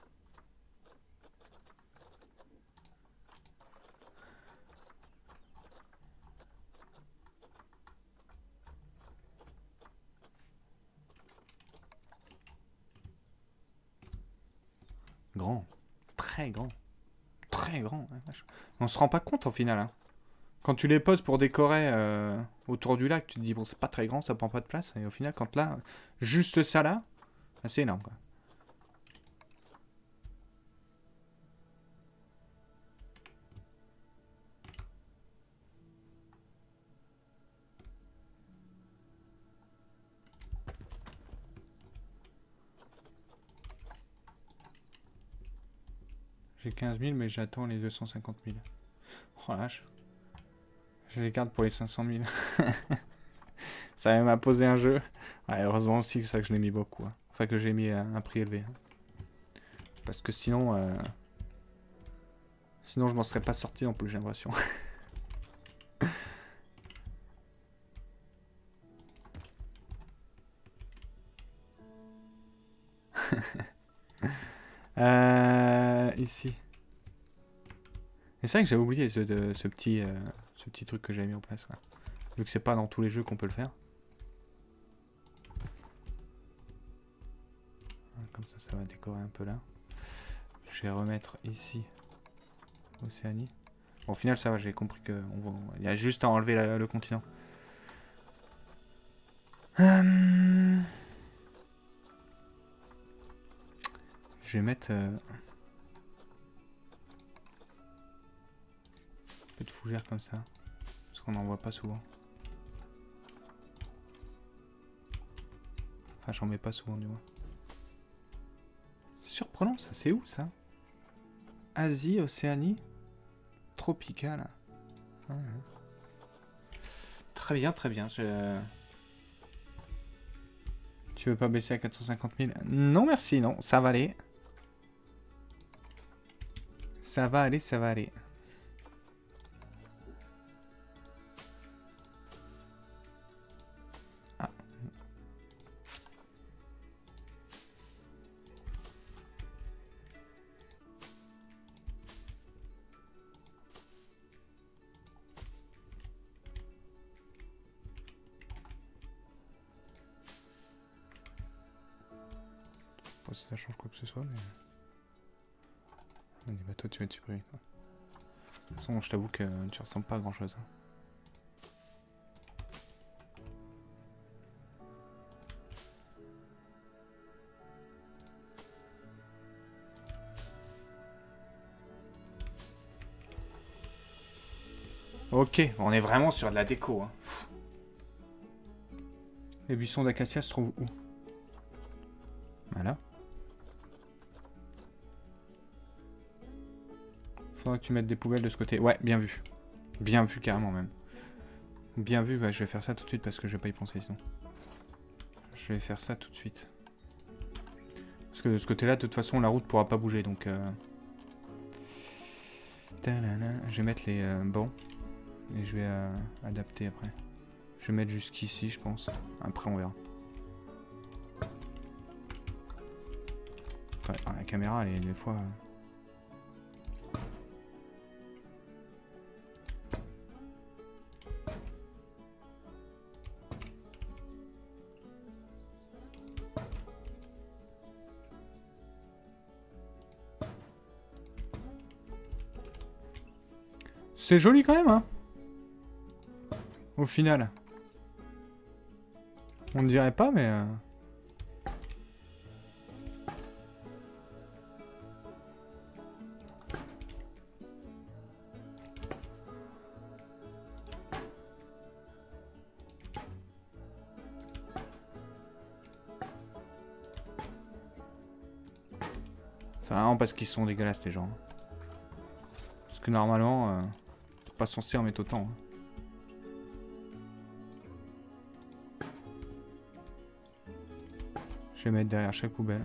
Grand. Très grand. Très grand. On se rend pas compte au final. Hein. Quand tu les poses pour décorer euh, autour du lac, tu te dis, bon, c'est pas très grand, ça prend pas de place. Et au final, quand là, juste ça là, c'est énorme. Quoi. J'ai quinze mille, mais j'attends les deux cent cinquante mille. Oh la vache. Je les garde pour les cinq cent mille. Ça m'a posé un jeu. Ouais, heureusement aussi que ça que je l'ai mis beaucoup. Hein. Enfin que j'ai mis un, un prix élevé. Hein. Parce que sinon... Euh... Sinon je m'en serais pas sorti non plus, j'ai l'impression. euh, ici. Et c'est vrai que j'avais oublié ce, de, ce, petit, euh, ce petit truc que j'avais mis en place. Ouais. Vu que c'est pas dans tous les jeux qu'on peut le faire. Comme ça, ça va décorer un peu là. Je vais remettre ici Océanie. Bon, au final, ça va, j'ai compris que on va, il y a juste à enlever la, le continent. Hum... Je vais mettre euh... un peu de fougère comme ça. Parce qu'on n'en voit pas souvent. Enfin, j'en mets pas souvent du moins. Surprenant, ça, c'est où ça? Asie, Océanie, tropicale. Ah, ouais. Très bien, très bien. Je... Tu veux pas baisser à quatre cent cinquante mille? Non, merci, non. Ça va aller. Ça va aller, ça va aller. Ah. Pas si ça change quoi que ce soit, mais... Bah toi tu vas être supprimé quoi. De toute façon je t'avoue que tu ressembles pas à grand chose. Hein. Ok, on est vraiment sur de la déco. Hein. Les buissons d'acacia se trouvent où? Voilà. Faudra que tu mettes des poubelles de ce côté. Ouais, bien vu. Bien vu carrément même. Bien vu, ouais, je vais faire ça tout de suite parce que je vais pas y penser sinon. Je vais faire ça tout de suite. Parce que de ce côté-là, de toute façon, la route pourra pas bouger, donc... Euh... Je vais mettre les euh, bancs. Et je vais euh, adapter après. Je vais mettre jusqu'ici, je pense. Après, on verra. Enfin, la caméra, elle est des fois... C'est joli quand même, hein. Au final. On ne dirait pas, mais... Euh... C'est vraiment parce qu'ils sont dégueulasses, les gens. Parce que normalement... Euh... Pas censé en mettre autant. Hein. Je vais mettre derrière chaque poubelle.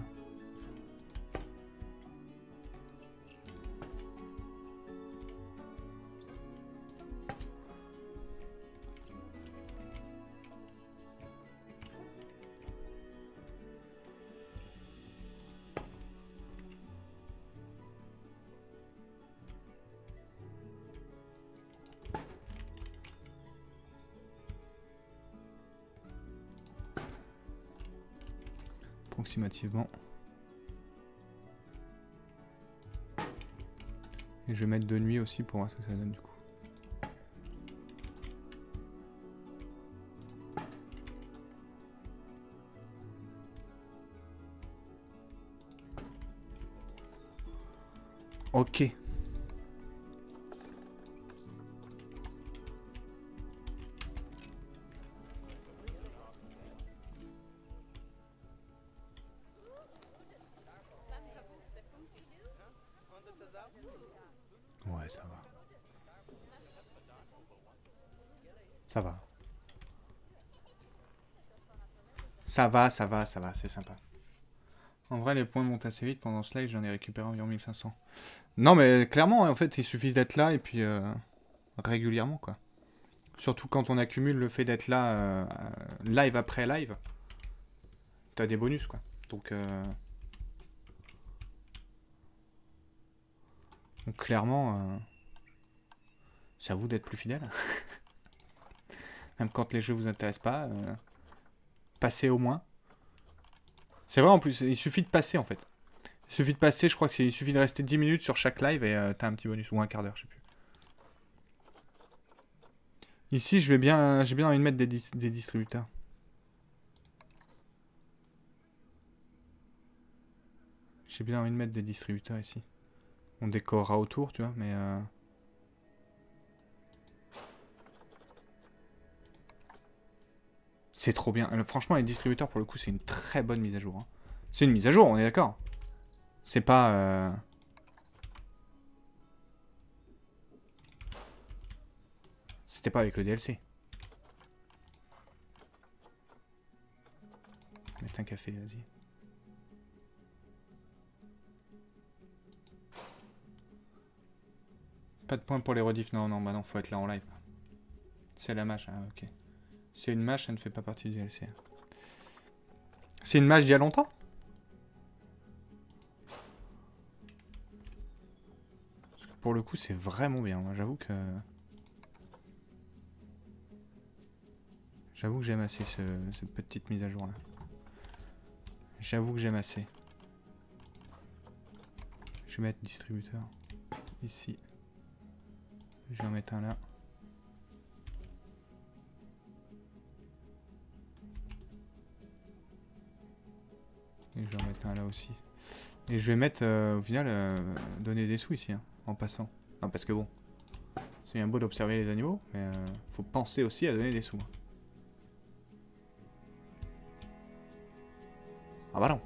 Approximativement. Et je vais mettre de nuit aussi pour voir ce que ça donne du coup. Ok. Ouais, ça va. Ça va. Ça va, ça va, ça va, c'est sympa. En vrai, les points montent assez vite. Pendant ce live, j'en ai récupéré environ mille cinq cents. Non, mais clairement, en fait, il suffit d'être là et puis euh, régulièrement, quoi. Surtout quand on accumule le fait d'être là euh, live après live. T'as des bonus, quoi. Donc, euh... Donc clairement, euh... c'est à vous d'être plus fidèle. Même quand les jeux vous intéressent pas, euh... passez au moins. C'est vrai en plus, il suffit de passer en fait. Il suffit de passer, je crois qu'il suffit de rester dix minutes sur chaque live et euh, t'as un petit bonus, ou un quart d'heure, je sais plus. Ici, je vais bien, j'ai bien envie de mettre des, di des distributeurs. J'ai bien envie de mettre des distributeurs ici. On décorera autour, tu vois, mais... Euh... C'est trop bien. Franchement, les distributeurs, pour le coup, c'est une très bonne mise à jour. Hein. C'est une mise à jour, on est d'accord. C'est pas... Euh... C'était pas avec le D L C. Mettre un café, vas-y. Pas de points pour les rediffs. Non, non, bah non, faut être là en live. C'est la mâche, ah, ok. C'est une mâche, ça ne fait pas partie du D L C. C'est une mâche d'il y a longtemps? Parce que pour le coup, c'est vraiment bien. Moi, j'avoue que... J'avoue que j'aime assez ce, cette petite mise à jour là. J'avoue que j'aime assez. Je vais mettre distributeur ici. Je vais en mettre un là. Et je vais en mettre un là aussi. Et je vais mettre euh, au final euh, donner des sous ici hein, en passant. Non parce que bon, c'est bien beau d'observer les animaux, mais euh, faut penser aussi à donner des sous. Ah bah non.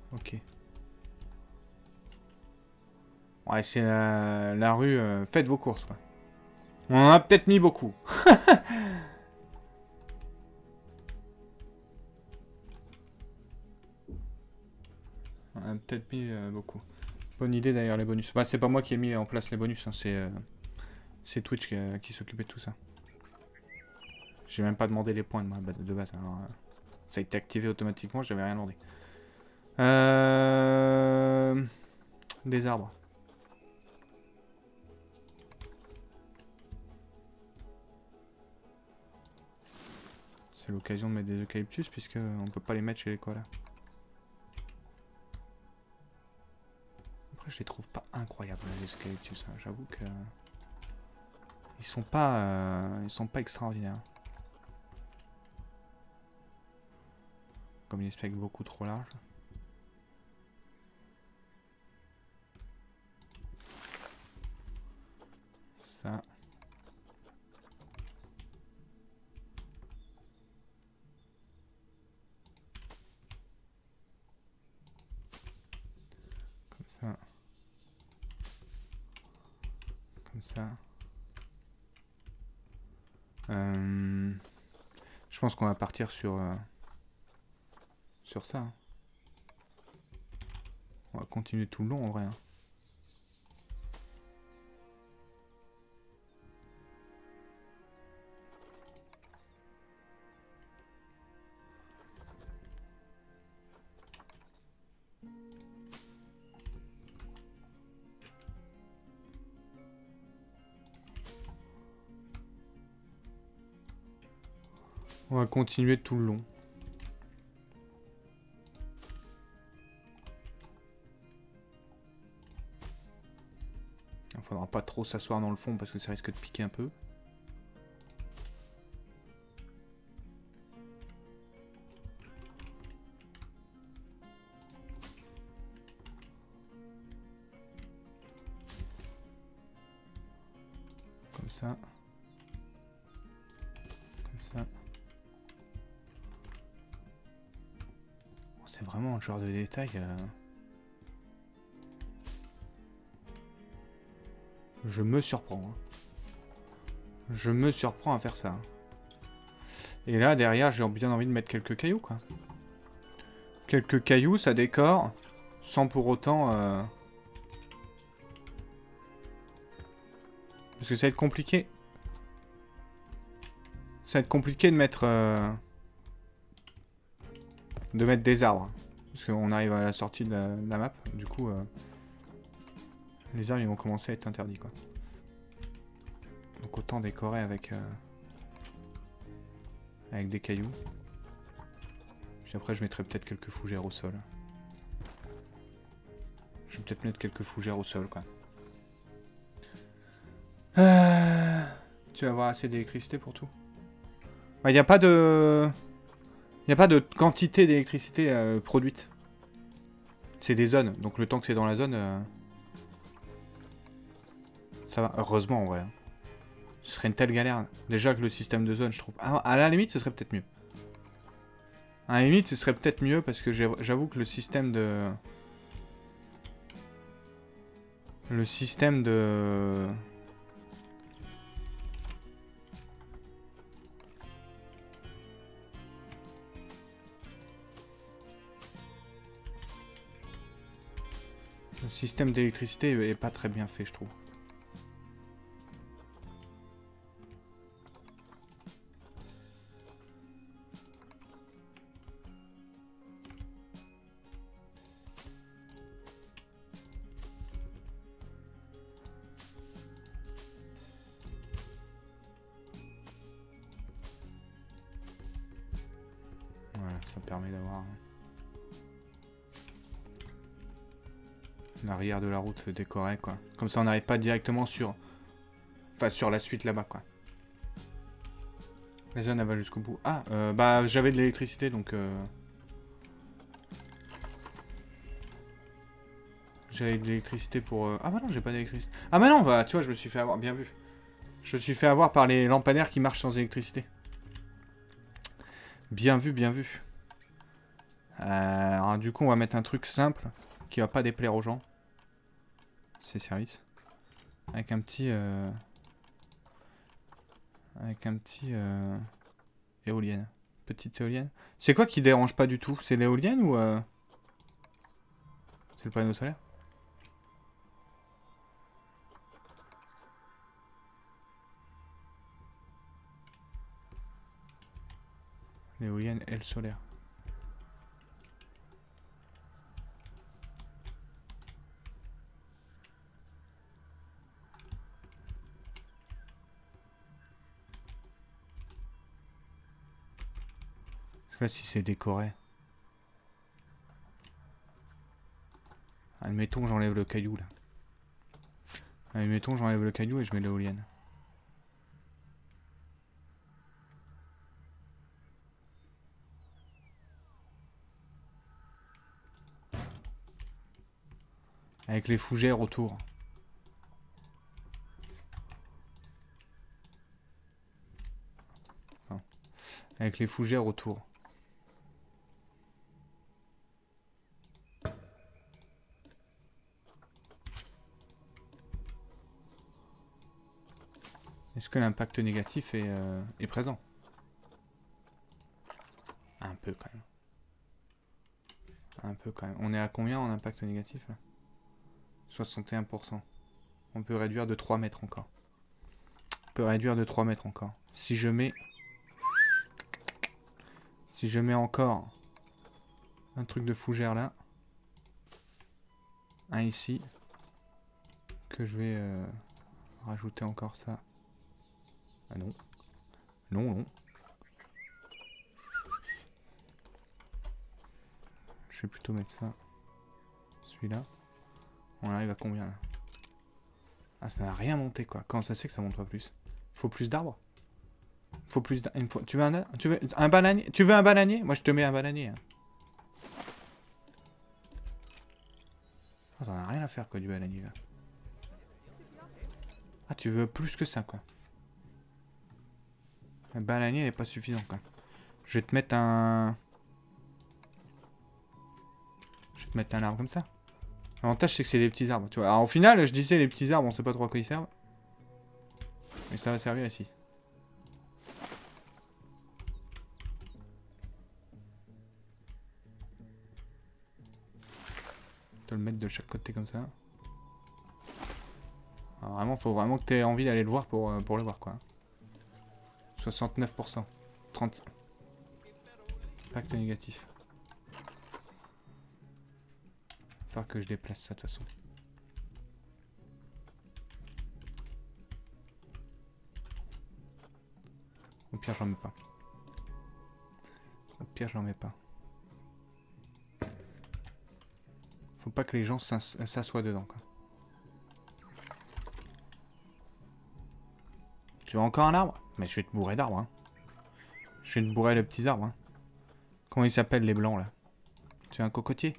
Ok. Ouais, c'est la, la rue... Euh, faites vos courses, quoi. On en a peut-être mis beaucoup. On a peut-être mis euh, beaucoup. Bonne idée d'ailleurs les bonus. Bah, c'est pas moi qui ai mis en place les bonus, hein, c'est euh, c'est Twitch qui, euh, qui s'occupait de tout ça. J'ai même pas demandé les points de, ma, de base. Alors, euh, ça a été activé automatiquement, j'avais rien demandé. Euh... Des arbres. C'est l'occasion de mettre des eucalyptus puisque on peut pas les mettre chez les koalas. Après je les trouve pas incroyables les eucalyptus, hein. J'avoue que ils sont pas euh... ils sont pas extraordinaires. Comme il est beaucoup trop large. Ça. Comme ça. Comme ça. Euh... Je pense qu'on va partir sur... Euh... Sur ça. On va continuer tout le long en vrai. Hein. On va continuer tout le long. Il faudra pas trop s'asseoir dans le fond parce que ça risque de piquer un peu. Comme ça. Comme ça. C'est vraiment un genre de détail. Euh... Je me surprends. Hein. Je me surprends à faire ça. Et là, derrière, j'ai bien envie de mettre quelques cailloux, quoi. Quelques cailloux, ça décore, sans pour autant... Euh... Parce que ça va être compliqué. Ça va être compliqué de mettre... Euh... De mettre des arbres. Parce qu'on arrive à la sortie de la, de la map, du coup... Euh... Les arbres, ils vont commencer à être interdits, quoi. Donc autant décorer avec... Euh... Avec des cailloux. Puis après, je mettrai peut-être quelques fougères au sol. Je vais peut-être mettre quelques fougères au sol, quoi. Euh... Tu vas avoir assez d'électricité pour tout. Il bah, n'y a pas de... Il n'y a pas de quantité d'électricité euh, produite. C'est des zones. Donc le temps que c'est dans la zone... Euh... Ça va. Heureusement, en vrai. Hein. Ce serait une telle galère. Déjà que le système de zone, je trouve... Ah, à la limite, ce serait peut-être mieux. À la limite, ce serait peut-être mieux parce que j'avoue que le système de... Le système de... Le système d'électricité est pas très bien fait, je trouve. Ça permet d'avoir l'arrière de la route décorée, quoi. Comme ça, on n'arrive pas directement sur... Enfin, sur la suite là-bas, quoi. La zone, elle va jusqu'au bout. Ah, euh, bah, j'avais de l'électricité, donc... Euh... J'avais de l'électricité pour... Euh... Ah bah non, j'ai pas d'électricité. Ah bah non, bah, tu vois, je me suis fait avoir... Bien vu. Je me suis fait avoir par les lampadaires qui marchent sans électricité. Bien vu, bien vu. Euh, alors, du coup, on va mettre un truc simple qui va pas déplaire aux gens. Ces services. Avec un petit... Euh... Avec un petit... Euh... Éolienne. Petite éolienne. C'est quoi qui dérange pas du tout? C'est l'éolienne ou... Euh... C'est le panneau solaire? L'éolienne et le solaire. Parce que là, si c'est décoré. Admettons, j'enlève le caillou là. Admettons, j'enlève le caillou et je mets l'éolienne. Avec les fougères autour. Non. Avec les fougères autour. Est-ce que l'impact négatif est, euh, est présent? Un peu quand même. Un peu quand même. On est à combien en impact négatif là? soixante et un pour cent. On peut réduire de trois mètres encore. On peut réduire de trois mètres encore. Si je mets... Si je mets encore un truc de fougère là. Un ici. Que je vais euh, rajouter encore ça. Ah non. Non, non. Je vais plutôt mettre ça. Celui-là. On arrive à combien là? Ah, ça n'a rien monté quoi. Comment ça se fait que ça monte pas plus? Faut plus d'arbres. Faut plus d'arbres. Tu veux un, tu veux un bananier? Tu veux un bananier? Moi je te mets un bananier. Hein. Oh, t'en as rien à faire quoi du bananier là. Ah, tu veux plus que ça quoi. Un bananier n'est pas suffisant quoi. Je vais te mettre un... Je vais te mettre un arbre comme ça. L'avantage c'est que c'est des petits arbres, tu vois. Alors au final, je disais les petits arbres, on sait pas trop à quoi ils servent. Mais ça va servir ici. Je vais le mettre de chaque côté comme ça. Alors vraiment, faut vraiment que tu aies envie d'aller le voir pour, pour le voir quoi. soixante-neuf pour cent. trente. Impact négatif. Il va falloir que je déplace ça de toute façon. Au pire, j'en mets pas. Au pire, j'en mets pas. Faut pas que les gens s'assoient dedans, quoi. Tu veux encore un arbre? Mais je vais te bourrer d'arbres, hein. Je vais te bourrer les petits arbres, hein. Comment ils s'appellent, les blancs, là? Tu veux un cocotier?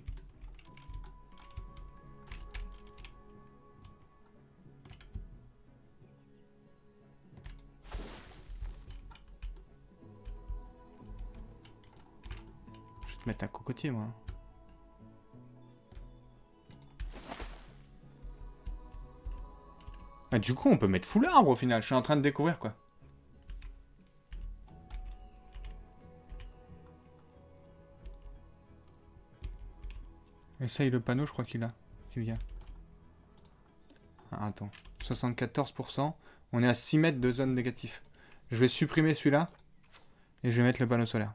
Je vais te mettre un cocotier, moi. Ah, du coup, on peut mettre full arbre, au final. Je suis en train de découvrir, quoi. Essaye le panneau, je crois qu'il a. Qu'il vient. Ah, attends. soixante-quatorze pour cent. On est à six mètres de zone négative. Je vais supprimer celui-là. Et je vais mettre le panneau solaire.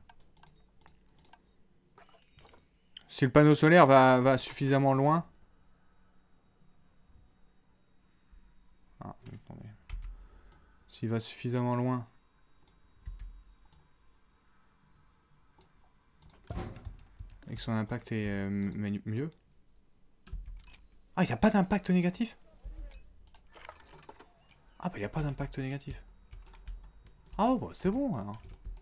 Si le panneau solaire va, va suffisamment loin... Ah, attendez. S'il va suffisamment loin... Et que son impact est euh, mieux... Ah, il n'y a pas d'impact négatif? Ah, bah il n'y a pas d'impact négatif. Ah, bah c'est bon, alors.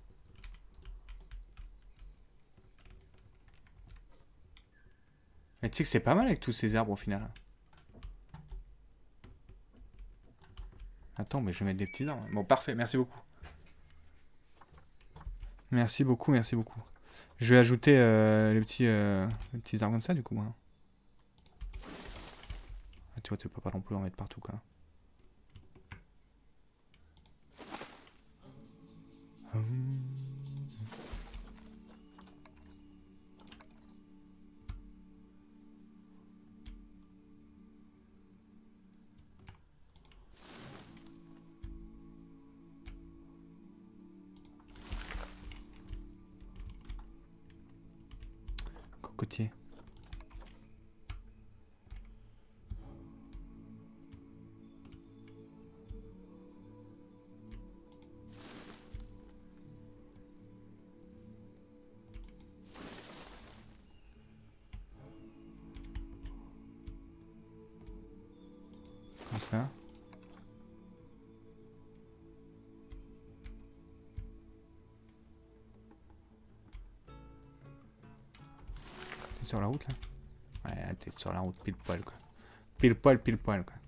Mais tu sais que c'est pas mal avec tous ces arbres au final. Attends, mais je vais mettre des petits arbres. Bon, parfait, merci beaucoup. Merci beaucoup, merci beaucoup. Je vais ajouter euh, les, petits, euh, les petits arbres comme ça, du coup. Hein. Ah, tu vois, tu peux pas non plus en mettre partout, quoi. Hum. Cocotier. Comme ça. T'es sur la route là? Ouais, t'es sur la route pile poil quoi. Pile poil, pile poil quoi.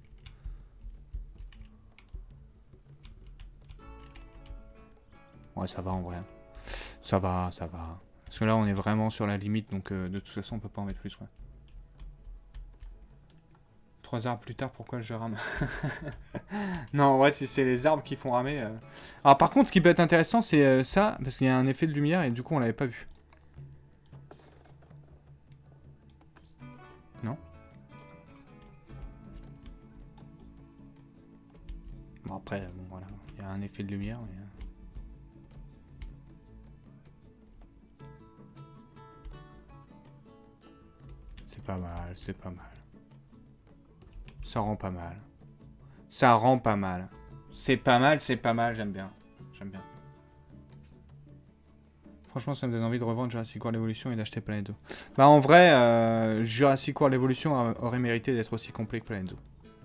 Ouais, ça va en vrai. Ça va, ça va. Parce que là, on est vraiment sur la limite, donc euh, de toute façon, on peut pas en mettre plus. Ouais. Trois arbres plus tard, pourquoi je rame? Non, ouais, si c'est les arbres qui font ramer. Euh... Alors, par contre, ce qui peut être intéressant, c'est euh, ça, parce qu'il y a un effet de lumière et du coup, on l'avait pas vu. Non? Bon, après, bon, voilà. Il y a un effet de lumière, mais. C'est pas mal, c'est pas mal. Ça rend pas mal. Ça rend pas mal. C'est pas mal, c'est pas mal, j'aime bien. J'aime bien. Franchement, ça me donne envie de revendre Jurassic World Evolution et d'acheter Planet Zoo. Bah en vrai, euh, Jurassic World Evolution aurait mérité d'être aussi complet que Planet Zoo.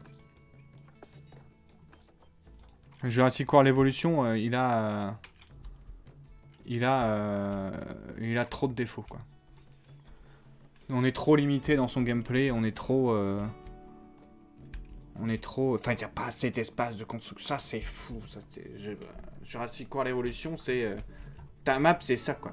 Jurassic World Evolution, euh, il a... Euh, il a... Euh, il a trop de défauts, quoi. On est trop limité dans son gameplay, on est trop... Euh, on est trop... Enfin, il n'y a pas assez d'espace de construction. Ça, c'est fou. Ça, je, Jurassic World Evolution, c'est... Euh, ta map, c'est ça, quoi.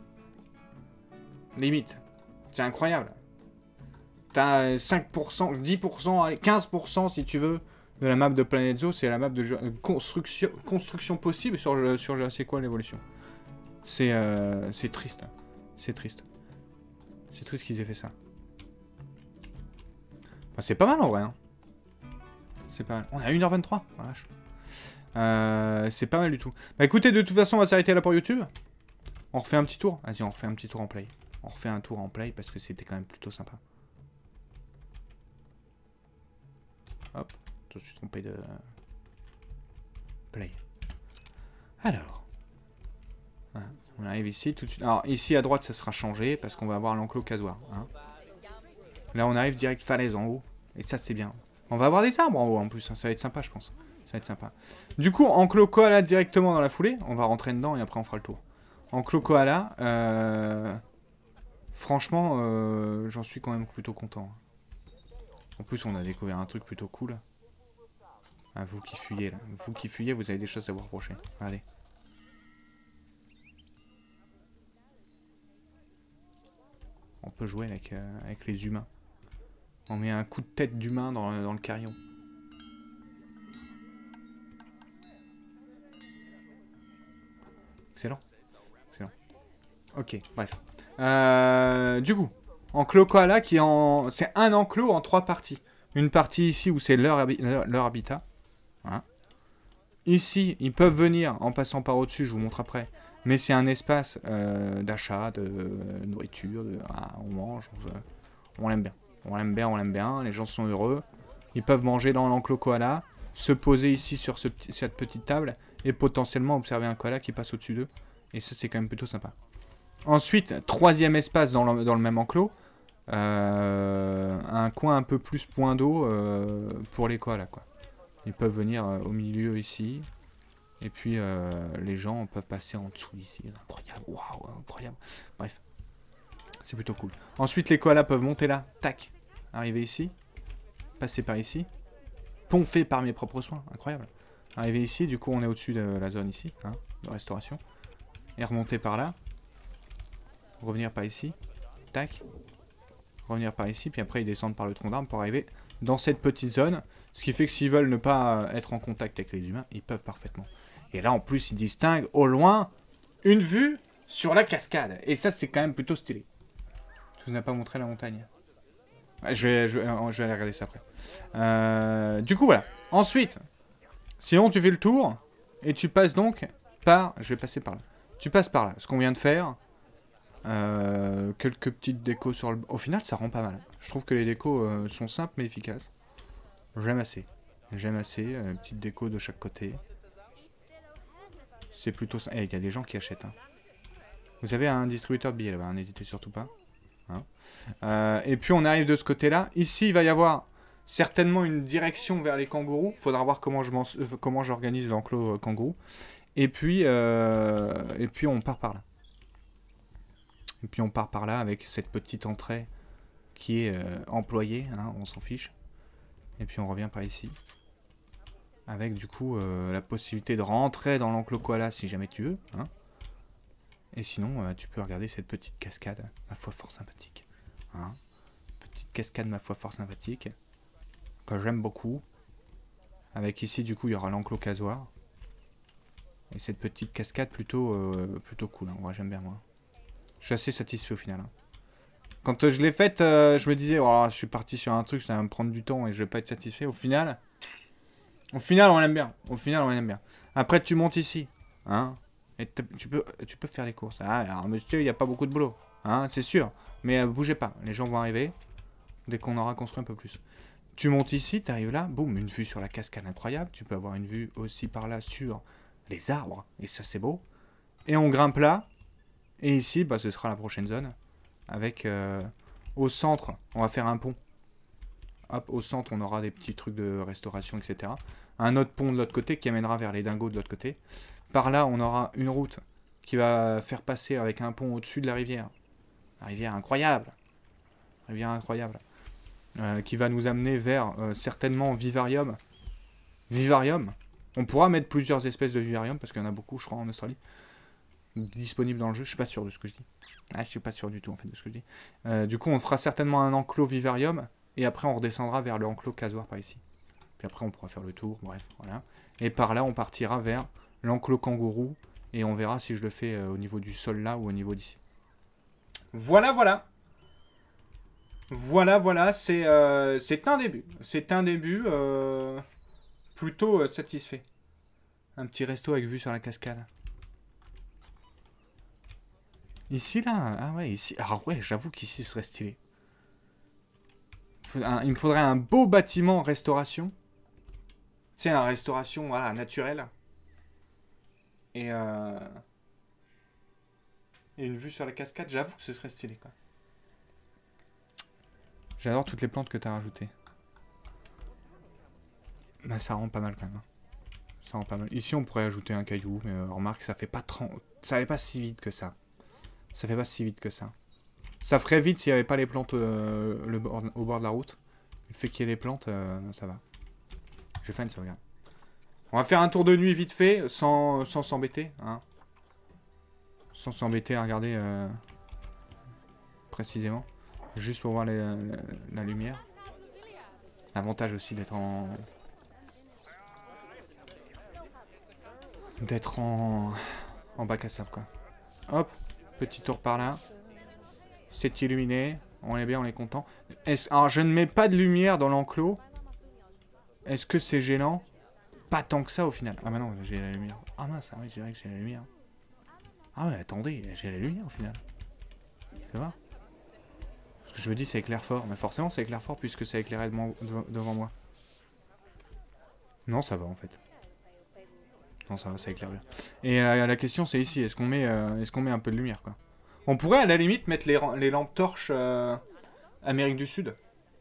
Limite. C'est incroyable. T'as cinq pour cent, dix pour cent, allez, quinze pour cent si tu veux, de la map de Planet Zoo. C'est la map de euh, construction, construction possible sur, sur Jurassic World Evolution. C'est euh, c'est triste. C'est triste. C'est triste qu'ils aient fait ça. Enfin, c'est pas mal en vrai. Hein. C'est pas mal. On est à une heure vingt-trois. Oh, vache. Euh, c'est pas mal du tout. Bah écoutez, de toute façon, on va s'arrêter là pour YouTube. On refait un petit tour. Vas-y, on refait un petit tour en play. On refait un tour en play parce que c'était quand même plutôt sympa. Hop, je me suis trompé de... Play. Alors. Voilà. On arrive ici tout de suite. Alors ici à droite, ça sera changé parce qu'on va avoir l'enclos casoir. Hein. Là, on arrive direct falaise en haut. Et ça, c'est bien. On va avoir des arbres en haut en plus. Hein. Ça va être sympa, je pense. Ça va être sympa. Du coup, enclos koala directement dans la foulée. On va rentrer dedans et après, on fera le tour. Enclos koala. Euh... Franchement, euh... j'en suis quand même plutôt content. En plus, on a découvert un truc plutôt cool. Ah, vous qui fuyez, là. Vous qui fuyez, vous avez des choses à vous reprocher. Regardez. On peut jouer avec, euh, avec les humains. On met un coup de tête d'humain dans, dans le carillon. Excellent. Excellent. Ok, bref. Euh, du coup, enclos koala qui est en... C'est un enclos en trois parties. Une partie ici où c'est leur, habi leur, leur habitat. Hein. Ici, ils peuvent venir en passant par au-dessus, je vous montre après. Mais c'est un espace euh, d'achat, de euh, nourriture, de, ah, on mange, on, on l'aime bien. On l'aime bien, on l'aime bien, les gens sont heureux. Ils peuvent manger dans l'enclos koala, se poser ici sur ce petit, cette petite table et potentiellement observer un koala qui passe au-dessus d'eux. Et ça, c'est quand même plutôt sympa. Ensuite, troisième espace dans le, dans le même enclos. Euh, un coin un peu plus point d'eau euh, pour les koalas, quoi. Ils peuvent venir euh, au milieu ici. Et puis, euh, les gens peuvent passer en dessous d'ici. Incroyable, waouh, incroyable. Bref, c'est plutôt cool. Ensuite, les koalas peuvent monter là, tac, arriver ici, passer par ici, poncé par mes propres soins, incroyable. Arriver ici, du coup, on est au-dessus de la zone ici, hein, de restauration. Et remonter par là. revenir par ici. Tac. Revenir par ici, puis après ils descendent par le tronc d'arbre pour arriver dans cette petite zone. Ce qui fait que s'ils veulent ne pas être en contact avec les humains, ils peuvent parfaitement. Et là en plus ils distinguent au loin une vue sur la cascade. Et ça c'est quand même plutôt stylé. Je vous ai pas montré la montagne. Je vais, je, je vais aller regarder ça après. Euh, du coup voilà. Ensuite, sinon tu fais le tour et tu passes donc par... Je vais passer par là. Tu passes par là. Ce qu'on vient de faire... Euh, quelques petites décos sur le... Au final, ça rend pas mal. Je trouve que les décos euh, sont simples mais efficaces. J'aime assez. J'aime assez. Euh, petite déco de chaque côté. C'est plutôt... Eh, il y a des gens qui achètent. Hein. Vous avez un distributeur de billets là-bas, hein, n'hésitez surtout pas. Hein. Euh, et puis on arrive de ce côté-là. Ici, il va y avoir certainement une direction vers les kangourous. Faudra voir comment je euh, comment j'organise l'enclos euh, kangourou. Et puis, euh, et puis on part par là. Et puis on part par là avec cette petite entrée qui est euh, employée, hein, on s'en fiche. Et puis on revient par ici. Avec du coup euh, la possibilité de rentrer dans l'enclos koala si jamais tu veux. Hein. Et sinon euh, tu peux regarder cette petite cascade, ma foi fort sympathique. Hein. Petite cascade ma foi fort sympathique. Que j'aime beaucoup. Avec ici du coup il y aura l'enclos casoir. Et cette petite cascade plutôt, euh, plutôt cool, hein. Ouais, j'aime bien moi. Je suis assez satisfait au final. Hein. Quand euh, je l'ai faite, euh, je me disais, oh, je suis parti sur un truc, ça va me prendre du temps et je vais pas être satisfait. Au final, au final, on aime bien. Au final, on aime bien. Après, tu montes ici, hein, et tu peux, tu peux faire les courses. Ah, alors, monsieur, il n'y a pas beaucoup de boulot, hein, c'est sûr. Mais euh, bougez pas, les gens vont arriver dès qu'on aura construit un peu plus. Tu montes ici, tu arrives là, boum, une vue sur la cascade incroyable. Tu peux avoir une vue aussi par là sur les arbres, et ça c'est beau. Et on grimpe là. Et ici, bah, ce sera la prochaine zone. Avec, euh, au centre, on va faire un pont. Hop, au centre, on aura des petits trucs de restauration, et cetera. Un autre pont de l'autre côté qui amènera vers les dingos de l'autre côté. Par là, on aura une route qui va faire passer avec un pont au-dessus de la rivière. La rivière incroyable. Rivière incroyable. Euh, qui va nous amener vers, euh, certainement, Vivarium. Vivarium. On pourra mettre plusieurs espèces de Vivarium, parce qu'il y en a beaucoup, je crois, en Australie. Disponible dans le jeu, je suis pas sûr de ce que je dis. Ah, je suis pas sûr du tout en fait de ce que je dis. Euh, du coup, on fera certainement un enclos vivarium et après on redescendra vers le enclos casoir par ici. Puis après on pourra faire le tour, bref, voilà. Et par là, on partira vers l'enclos kangourou et on verra si je le fais euh, au niveau du sol là ou au niveau d'ici. Voilà, voilà. Voilà, voilà, c'est euh, c'est un début. C'est un début euh, plutôt euh, satisfait. Un petit resto avec vue sur la cascade. Ici, là, ah ouais, ici, ah ouais, j'avoue qu'ici, ce serait stylé. Il me faudrait un beau bâtiment en restauration. Tu sais, un restauration, voilà, naturelle. Et, euh... Et une vue sur la cascade, j'avoue que ce serait stylé, quoi. J'adore toutes les plantes que tu as rajoutées. Bah, ça rend pas mal, quand même. Ça rend pas mal. Ici, on pourrait ajouter un caillou, mais euh, remarque, ça fait pas trente... Ça fait pas si vite que ça. Ça fait pas si vite que ça. Ça ferait vite s'il n'y avait pas les plantes euh, le bord, au bord de la route. Le fait qu'il y ait les plantes, euh, ça va. Je vais faire une sauvegarde. On va faire un tour de nuit vite fait, sans sans s'embêter. Hein. Sans s'embêter à regarder euh, précisément. Juste pour voir les, la, la lumière. L'avantage aussi d'être en... D'être en... En bac à sable, quoi. Hop. Petit tour par là. C'est illuminé. On est bien, on est content. Est Alors, je ne mets pas de lumière dans l'enclos. Est-ce que c'est gênant? Pas tant que ça, au final. Ah, bah non, j'ai la lumière. Ah mince, ah oui, je dirais que j'ai la lumière. Ah ouais, attendez, j'ai la lumière, au final. Ça va? Parce que je me dis, ça éclaire fort. Mais forcément, ça éclaire fort, puisque ça éclairait devant moi. Non, ça va, en fait. Non, ça va, ça éclaire bien. Et euh, la question, c'est ici. Est-ce qu'on met, euh, est-ce qu'on met un peu de lumière, quoi? On pourrait, à la limite, mettre les, les lampes torches euh, Amérique du Sud.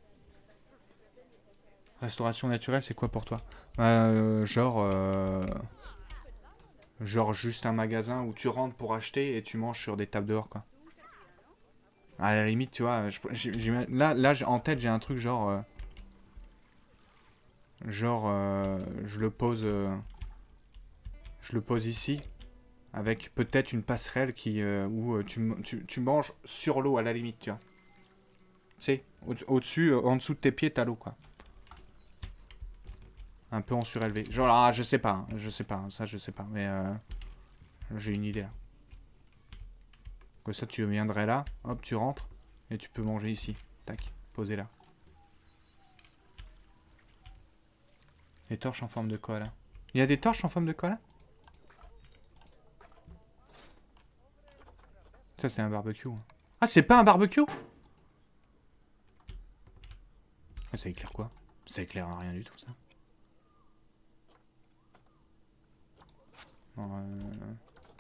Restauration naturelle, c'est quoi pour toi? euh, Genre... Euh, genre juste un magasin où tu rentres pour acheter et tu manges sur des tables dehors, quoi. À la limite, tu vois, j'ai, j'ai, là, là en tête, j'ai un truc genre... Euh, genre, euh, je le pose... Euh, je le pose ici. Avec peut-être une passerelle qui, euh, où euh, tu, tu, tu manges sur l'eau à la limite, tu vois. Tu sais, au-dessus, euh, en dessous de tes pieds, t'as l'eau, quoi. Un peu en surélevé. Genre, ah, je sais pas, hein, je sais pas, hein, ça je sais pas, mais euh, j'ai une idée là. Comme ça, tu viendrais là, hop, tu rentres, et tu peux manger ici. Tac, posé là. Les torches en forme de quoi, là? Il y a des torches en forme de quoi, là? Ça, c'est un barbecue. Ah, c'est pas un barbecue? Ah, ça éclaire quoi? Ça éclaire rien du tout, ça. Non, euh...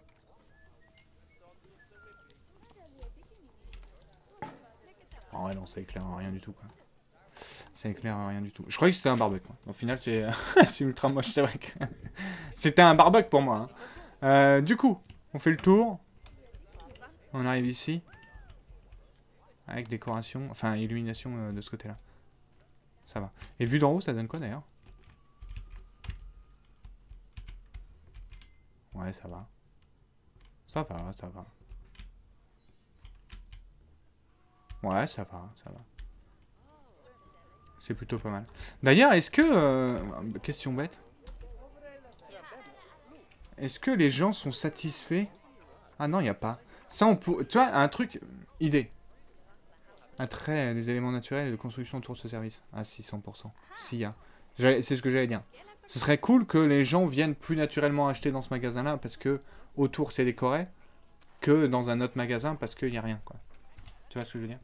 Oh, ouais, non, ça éclaire rien du tout, quoi. Ça éclaire rien du tout. Je croyais que c'était un barbecue. Au final, c'est ultra moche, c'est vrai que... C'était un barbecue pour moi. Hein. Euh, du coup, on fait le tour. On arrive ici. Avec décoration, enfin illumination euh, de ce côté-là. Ça va. Et vue d'en haut, ça donne quoi d'ailleurs? Ouais, ça va. Ça va, ça va. Ouais, ça va, ça va. C'est plutôt pas mal. D'ailleurs, est-ce que... Euh... Question bête. Est-ce que les gens sont satisfaits? Ah non, il n'y a pas. Ça, on peut... Tu vois, un truc... Idée. Attrait des éléments naturels et de construction autour de ce service. Ah si, cent pour cent. Si, y a. C'est ce que j'allais dire. Ce serait cool que les gens viennent plus naturellement acheter dans ce magasin-là parce que autour c'est décoré que dans un autre magasin parce qu'il n'y a rien, quoi. Tu vois ce que je veux dire?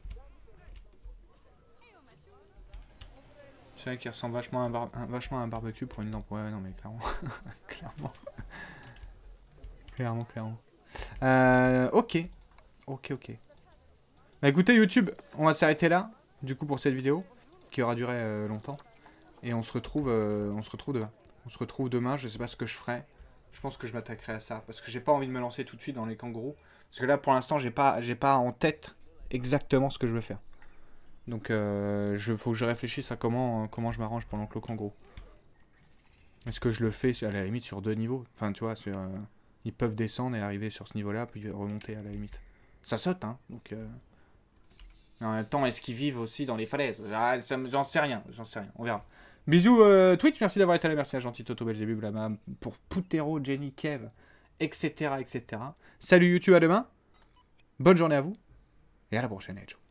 C'est vrai qu'il ressemble vachement à un, bar un, vachement à un barbecue pour une lampe. Ouais, non mais clairement. clairement. clairement, clairement. Euh, ok. Ok, ok. Bah écoutez YouTube, on va s'arrêter là, du coup pour cette vidéo, qui aura duré euh, longtemps. Et on se retrouve euh, on se retrouve demain. On se retrouve demain, je sais pas ce que je ferai. Je pense que je m'attaquerai à ça, parce que j'ai pas envie de me lancer tout de suite dans les kangourous. Parce que là pour l'instant j'ai pas, j'ai pas en tête exactement ce que je veux faire. Donc euh, je, faut que je réfléchisse à comment, comment je m'arrange pour l'enclos kangourou. Est-ce que je le fais à la limite sur deux niveaux? Enfin tu vois, sur, euh, ils peuvent descendre et arriver sur ce niveau-là, puis remonter à la limite. Ça saute hein, donc... Euh... Mais en même temps, est-ce qu'ils vivent aussi dans les falaises? ah, J'en sais rien, j'en sais rien, on verra. Bisous euh, Twitch, merci d'avoir été là, merci à Gentil Toto, Belzébu, Blabla, pour Poutero, Jenny, Kev, et cetera, et cetera. Salut YouTube, à demain, bonne journée à vous, et à la prochaine, Edge.